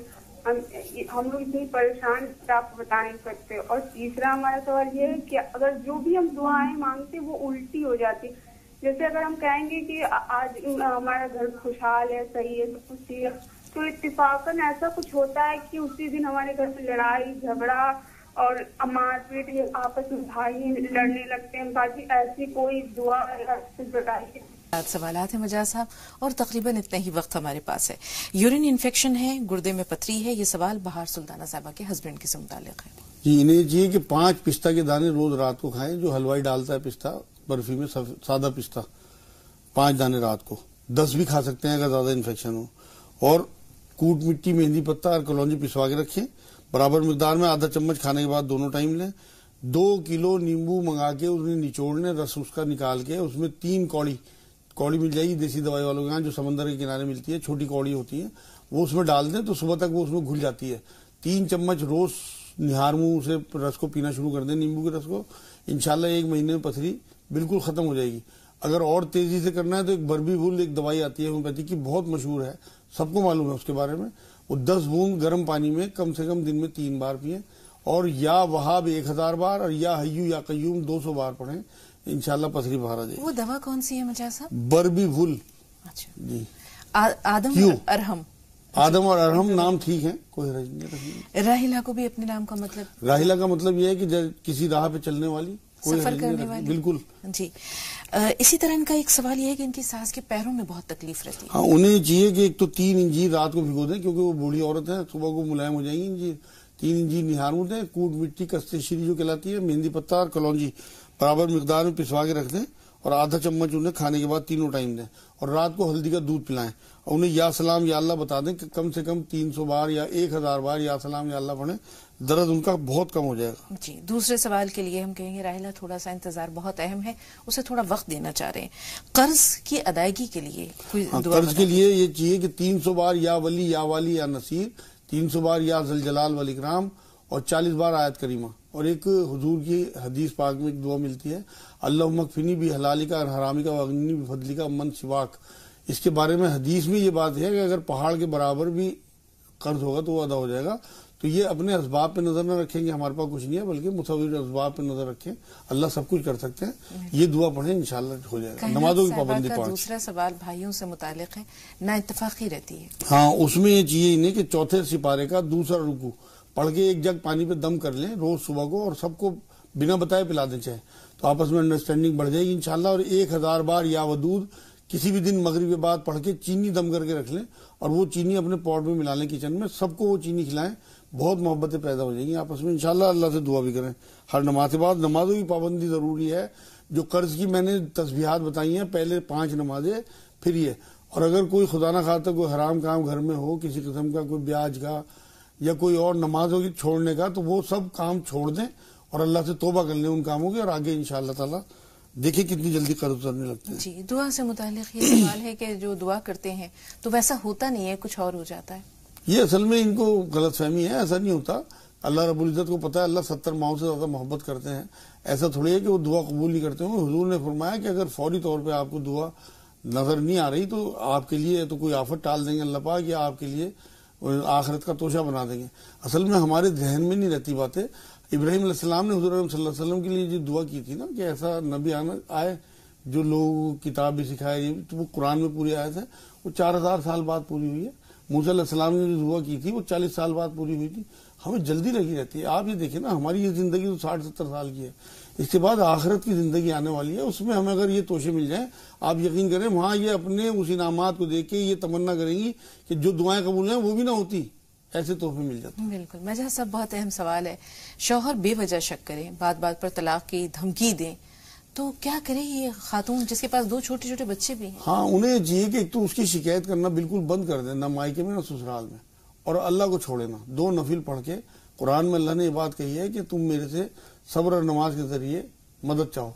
ہم لوگ اتنی پریشان آپ کو بتا نہیں سکتے. اور تیسرا ہمارا سوال یہ ہے کہ اگر جو بھی ہم دعائیں مانگتے وہ الٹی ہو جاتی. جیسے اگر ہم کہیں گے کہ آج ہمارا گھر خوشحال ہے, صحیح ہے, سب کچھ ٹھیک ہے, تو اتفاقاً ایسا کچھ ہوتا ہے کہ اسی دن ہمارے گھر میں لڑائی جھگڑا اور مار پیٹ, آپس میں بھائی لڑنے لگتے ہیں. باقی ایسی کوئی دعا بتائیے. سوالات ہیں مجاز صاحب, اور تقریباً اتنا ہی وقت ہمارے پاس ہے. یورین انفیکشن ہے, گردے میں پتھری ہے. یہ سوال بہار سلطانہ صاحبہ کے ہسبینڈ کے سے متعلق ہے. جی انہیں یہ چاہیے کہ 5 پستہ کے دانے روز رات کو کھائیں. جو حلوائی ڈالتا ہے پستہ برفی میں, سادہ پستہ 5 دانے رات کو. 10 بھی کھا سکتے ہیں اگر زیادہ انفیکشن ہو. اور کوٹ مٹی, مہندی پتہ اور کلونجی پسوا کے رکھیں برابر مقدار میں. آدھا چمچ کھانے کے بعد دونوں ٹائم لیں. 2 کلو نیمبو منگا کے انہیں نچوڑ لیں, رس اس کا نکال کے اس میں 3 کوڑی مل جائے گی دیسی دوائی والوں کے یہاں, جو سمندر کے کنارے ملتی ہے, چھوٹی کوڑی ہوتی ہے, وہ اس میں ڈال دیں تو صبح تک وہ اس میں گھل جاتی ہے. 3 چمچ روز نہار منہ سے رس کو پینا شروع کر دیں, نیمبو کے رس کو. انشاءاللہ 1 مہینے میں پتھری بالکل ختم ہو جائے گی. اگر اور تیزی سے کرنا ہے تو ایک بربی بھول ایک دوائی آتی ہے ہومیوپیتھی کی, بہت مشہور ہے, سب کو معلوم ہے اس کے بارے میں. وہ 10 بوند گرم پانی میں کم سے کم دن میں 3 بار پئیں, اور یا وہاب 1000 بار اور یا حیو یا قیوم 200 بار پڑھیں. انشاءاللہ پتھری باہر آ جائے گی. وہ دوا کون سی ہے مجاز صاحب؟ بربی بھول. اچھا جی. آدم ارحم. آدم اور ارحم نام ٹھیک ہے, کوئی حرج نہیں. راہیلا کو بھی اپنے نام کا مطلب, راہیلا کا مطلب یہ ہے کہ کسی راہ پہ چلنے والی, سفر کرنے والی. بالکل. جی اسی طرح ان کا ایک سوال یہ ہے کہ ان کی ساس کے پیروں میں بہت تکلیف رہتی ہے. ہاں انہیں چاہیے کہ ایک تو 3 انجیر رات کو بھگو دیں, کیونکہ وہ بوڑھی عورت ہے, صبح کو ملائم ہو جائیں گی انجیر. 3 انجیر نہاروں دیں, کوٹ مٹی کستے شری جو کہلاتی ہے, مہندی پتہ اور کلونجی برابر مقدار میں پسوا کے رکھ دیں, اور آدھا چمچ انہیں کھانے کے بعد تینوں ٹائم دیں، اور رات کو ہلدی کا دودھ پلائیں، اور انہیں یا سلام یا اللہ بتا دیں کہ کم سے کم 300 بار یا 1000 بار یا سلام یا اللہ پڑھیں، درد ان کا بہت کم ہو جائے گا۔ جی، دوسرے سوال کے لیے ہم کہیں گے راحلہ تھوڑا سا انتظار بہت اہم ہے، اسے تھوڑا وقت دینا چاہ رہے ہیں۔ قرض کی ادائیگی کے لیے کوئی دعا قرض کے لیے یہ چاہیے کہ 300 بار یا ولی یا والی یا نصیر، 300 بار یا ذوالجلال والاکرام، اور 40 بار آیت کریمہ۔ اور ایک حضور کی حدیث پاک میں ایک دعا ملتی ہے، اللہم اکفنی بحلالک عن حرامک واغننی بفضلک عمن سواک۔ اس کے بارے میں حدیث میں یہ بات ہے کہ اگر پہاڑ کے برابر بھی قرض ہوگا تو وہ ادا ہو جائے گا۔ تو یہ اپنے اسباب پہ نظر نہ رکھیں کہ ہمارے پاس کچھ نہیں ہے، بلکہ مصور اسباب پہ نظر رکھیں، اللہ سب کچھ کر سکتے ہیں، یہ دعا پڑھیں انشاءاللہ ہو جائے گا۔ نمازوں کی پابندی 5۔ دوسرا سوال بھائیوں سے متعلق ہے، نا اتفاقی رہتی ہے۔ ہاں، اس میں یہ چاہیے انہیں کہ چوتھے سپارے کا دوسرا رکوع پڑھ کے ایک جگ پانی پہ دم کر لیں روز صبح کو، اور سب کو بنا بتائے پلا دیں چاہے، تو آپس میں انڈرسٹینڈنگ بڑھ جائے گی انشاءاللہ۔ اور 1000 بار یا ودود کسی بھی دن مغرب کے بعد پڑھ کے چینی دم کر کے رکھ لیں، اور وہ چینی اپنے پاٹ میں ملا لیں کچن میں، سب کو وہ چینی کھلائیں، بہت محبتیں پیدا ہو جائیں گی آپس میں انشاءاللہ۔ اللہ سے دعا بھی کریں ہر نماز کے بعد۔ نمازوں کی پابندی ضروری ہے، جو قرض کی میں نے تسبیحات بتائی ہیں، پہلے 5 نمازیں پھر یہ، اور اگر کوئی خدا نہ خواستہ کوئی حرام کام گھر میں ہو کسی قسم کا، کوئی بیاج کا یا کوئی اور نمازوں کی چھوڑنے کا، تو وہ سب کام چھوڑ دیں اور اللہ سے توبہ کر لیں ان کاموں کے، اور آگے انشاءاللہ تعالی دیکھیں کتنی جلدی قرض اترنے لگتے ہیں۔ جی، دعا سے متعلق یہ سوال ہے کہ جو دعا کرتے ہیں تو ویسا ہوتا نہیں ہے، کچھ اور ہو جاتا ہے۔ یہ اصل میں ان کو غلط فہمی ہے، ایسا نہیں ہوتا۔ اللہ رب العزت کو پتا ہے اللہ 70 ماؤں سے زیادہ محبت کرتے ہیں، ایسا تھوڑی ہے کہ وہ دعا قبول نہیں کرتے ہوں۔ حضور نے فرمایا کہ اگر فوری طور پہ آپ کو دعا نظر نہیں آ رہی تو آپ کے لیے تو کوئی آفت ٹال دیں گے اللہ پاک، یا آپ کے لیے آخرت کا توشہ بنا دیں گے۔ اصل میں ہمارے ذہن میں نہیں رہتی باتیں۔ ابراہیم علیہ السلام نے حضور صلی اللہ علیہ وسلم کے لیے جو دعا کی تھی نا کہ ایسا نبی آئے جو لوگ کتاب بھی سکھائے، تو وہ قرآن میں پوری آیت ہے، وہ 4000 سال بعد پوری ہوئی ہے۔ موسیٰ علیہ السلام نے جو دعا کی تھی وہ 40 سال بعد پوری ہوئی تھی۔ ہمیں جلدی لگی رہتی ہے۔ آپ یہ دیکھیں نا، ہماری یہ زندگی تو 60-70 سال کی ہے، اس کے بعد آخرت کی زندگی آنے والی ہے، اس میں ہمیں اگر یہ توشے مل جائیں، آپ یقین کریں وہاں یہ اپنے اس انعامات کو دیکھ کے یہ تمنا کریں گی کہ جو دعائیں قبول ہیں وہ بھی نہ ہوتی، ایسے تحفے مل جاتے ہیں۔ بالکل مجھا صاحب، بہت اہم سوال ہے، شوہر بے وجہ شک کریں، بات بات پر طلاق کی دھمکی دیں، تو کیا کرے یہ خاتون جس کے پاس 2 چھوٹے چھوٹے بچے بھی ہیں؟ ہاں، انہیں چاہیے کہ ایک تو اس کی شکایت کرنا بالکل بند کر دیں، نہ مائکے میں نہ سسرال میں، اور اللہ کو چھوڑے نا۔ 2 نفل پڑھ کے، قرآن میں اللہ نے یہ بات کہی ہے کہ تم میرے سے صبر اور نماز کے ذریعے مدد چاہو۔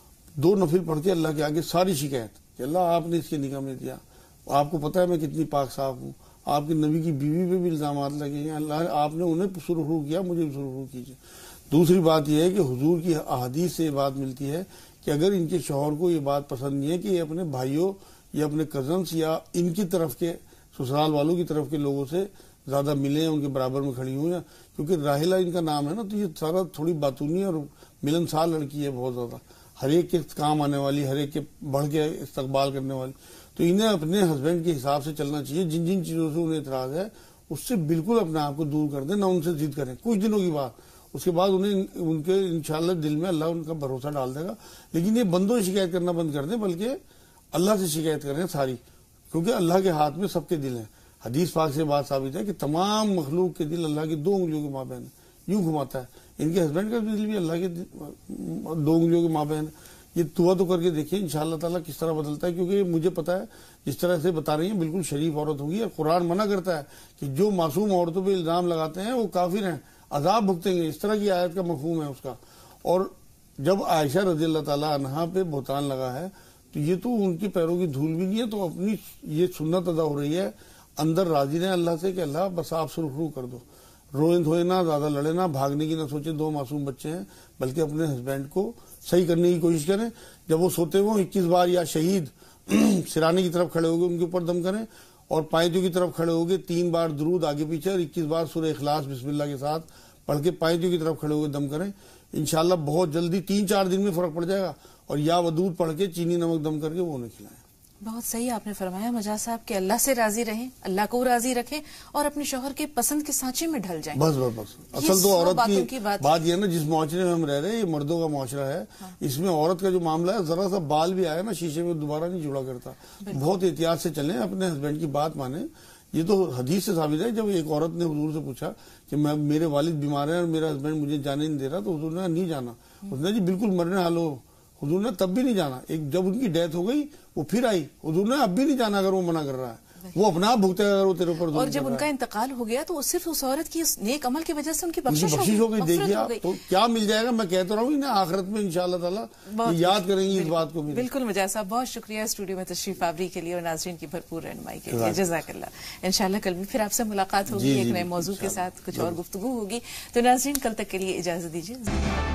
2 نفل پڑھ کے اللہ کے آگے ساری شکایت کہ اللہ آپ نے اس کے نکاح میں دیا، آپ کو پتا ہے میں کتنی پاک صاف ہوں، آپ کے نبی کی بیوی پہ بھی الزامات لگے ہیں، اللہ آپ نے انہیں سرخرو کیا، مجھے بھی سرخرو کیجیے۔ دوسری بات یہ ہے کہ حضور کی احادیث سے یہ بات ملتی ہے کہ اگر ان کے شوہر کو یہ بات پسند نہیں ہے کہ یہ اپنے بھائیوں یا اپنے کزنس یا ان کی طرف کے سسرال والوں کی طرف کے لوگوں سے زیادہ ملیں، ان کے برابر میں کھڑی ہوں، کیونکہ راحلہ ان کا نام ہے نا، تو یہ سارا تھوڑی باتونی اور ملنسار لڑکی ہے بہت زیادہ، ہر ایک کے کام آنے والی، ہر ایک کے بڑھ کے استقبال کرنے والی، تو انہیں اپنے ہسبینڈ کے حساب سے چلنا چاہیے۔ جن جن چیزوں سے انہیں اعتراض ہے اس سے بالکل اپنے آپ کو دور کر دیں، نہ ان سے ضد کریں کچھ دنوں کی بات، اس کے بعد انہیں ان کے انشاءاللہ دل میں اللہ ان کا بھروسہ ڈال دے گا۔ لیکن یہ بندوں سے شکایت کرنا بند کر دیں، بلکہ اللہ سے شکایت کریں ساری، کیونکہ اللہ کے ہاتھ میں سب کے دل ہیں۔ حدیث پاک سے بات ثابت ہے کہ تمام مخلوق کے دل اللہ کی 2 انگلیوں کے مابین ہے، یوں گھماتا ہے۔ ان کے ہسبینڈ کا دل بھی اللہ کے 2 انگلیوں کے مابین ہے۔ یہ دعا تو کر کے دیکھیں انشاءاللہ تعالیٰ کس طرح بدلتا ہے، کیونکہ مجھے پتا ہے جس طرح سے بتا رہی ہیں بالکل شریف عورت ہوگی، اور قرآن منع کرتا ہے کہ جو معصوم عورتوں پہ الزام لگاتے ہیں وہ کافر ہیں، عذاب بھگتیں گے، اس طرح کی آیت کا مفہوم ہے اس کا۔ اور جب عائشہ رضی اللہ تعالیٰ عنہا پہ بہتان لگا ہے تو یہ تو ان کی پیروں کی دھول بھی نہیں ہے، تو اپنی یہ سنت ادا ہو رہی ہے، اندر راضی رہیں اللہ سے کہ اللہ بس آپ سرخرو کر دو، روئیں دھوئیں نہ، زیادہ لڑے نہ، بھاگنے کی نہ سوچیں، 2 معصوم بچے ہیں، بلکہ اپنے ہسبینڈ کو صحیح کرنے کی کوشش کریں۔ جب وہ سوتے ہوں 21 بار یا شہید سرانے کی طرف کھڑے ہوگے ان کے اوپر دم کریں، اور پائنتوں کی طرف کھڑے ہوگے 3 بار درود آگے پیچھے، اور 21 بار سورہ اخلاص بسم اللہ کے ساتھ پڑھ کے پائنتوں کی طرف کھڑے ہوگے دم کریں۔ انشاءاللہ بہت جلدی 3-4 دن میں فرق پڑ جائے گا، اور یا ودود پڑھ کے چینی نمک دم کر کے وہ انہیں کھلائیں۔ بہت صحیح آپ نے فرمایا مجاز صاحب کہ اللہ سے راضی رہیں، اللہ کو راضی رکھیں، اور اپنے شوہر کے پسند کے سانچے میں ڈھل جائیں۔ بس اصل تو عورت کی بات یہ ہے نا، جس معاشرے میں ہم رہ رہے ہیں یہ مردوں کا معاشرہ ہے، اس میں عورت کا جو معاملہ ہے ذرا سا بال بھی آیا نا شیشے میں دوبارہ نہیں جڑا کرتا۔ بہت احتیاط سے چلیں، اپنے ہسبینڈ کی بات مانیں۔ یہ تو حدیث سے ثابت ہے، جب ایک عورت نے حضور سے پوچھا کہ میرے والد بیمار ہیں اور میرا ہسبینڈ مجھے جانے نہیں دے رہا، تو حضور نے نہیں جانا، اس نے جی بالکل مرنے حال ہو हुजूर ने तब भी नहीं जाना, एक जब उनकी डेथ हो गई वो फिर आई, हुजूर ने अब भी नहीं जाना अगर वो मना कर रहा है, वो अपना आप भुगतेगा अगर वो तेरे ऊपर जुल्म और कर जब रहा उनका है। इंतकाल हो गया तो सिर्फ उस औरत की उस नेक अमल की वजह से उनकी उनकी बख्शिश बख्शिश हो गई, मग़फ़िरत देखिए हो आप गई। तो क्या मिल जाएगा। मैं कहता रहा हूँ ना आखिरत में इंशाअल्लाह ताला बहुत याद करेंगी इस बात को भी। बिल्कुल मुजाहिद साहब, बहुत शुक्रिया स्टूडियो में तशरीफ आवरी के लिए और नाज़रीन की भरपूर रहनुमाई के लिए। जज़ाकल्लाह। इंशाअल्लाह कल भी फिर आपसे मुलाकात होगी, एक नए मौजू के साथ कुछ और गुफ्तगू होगी। तो नाज़रीन कल तक के लिए इजाजत दीजिए।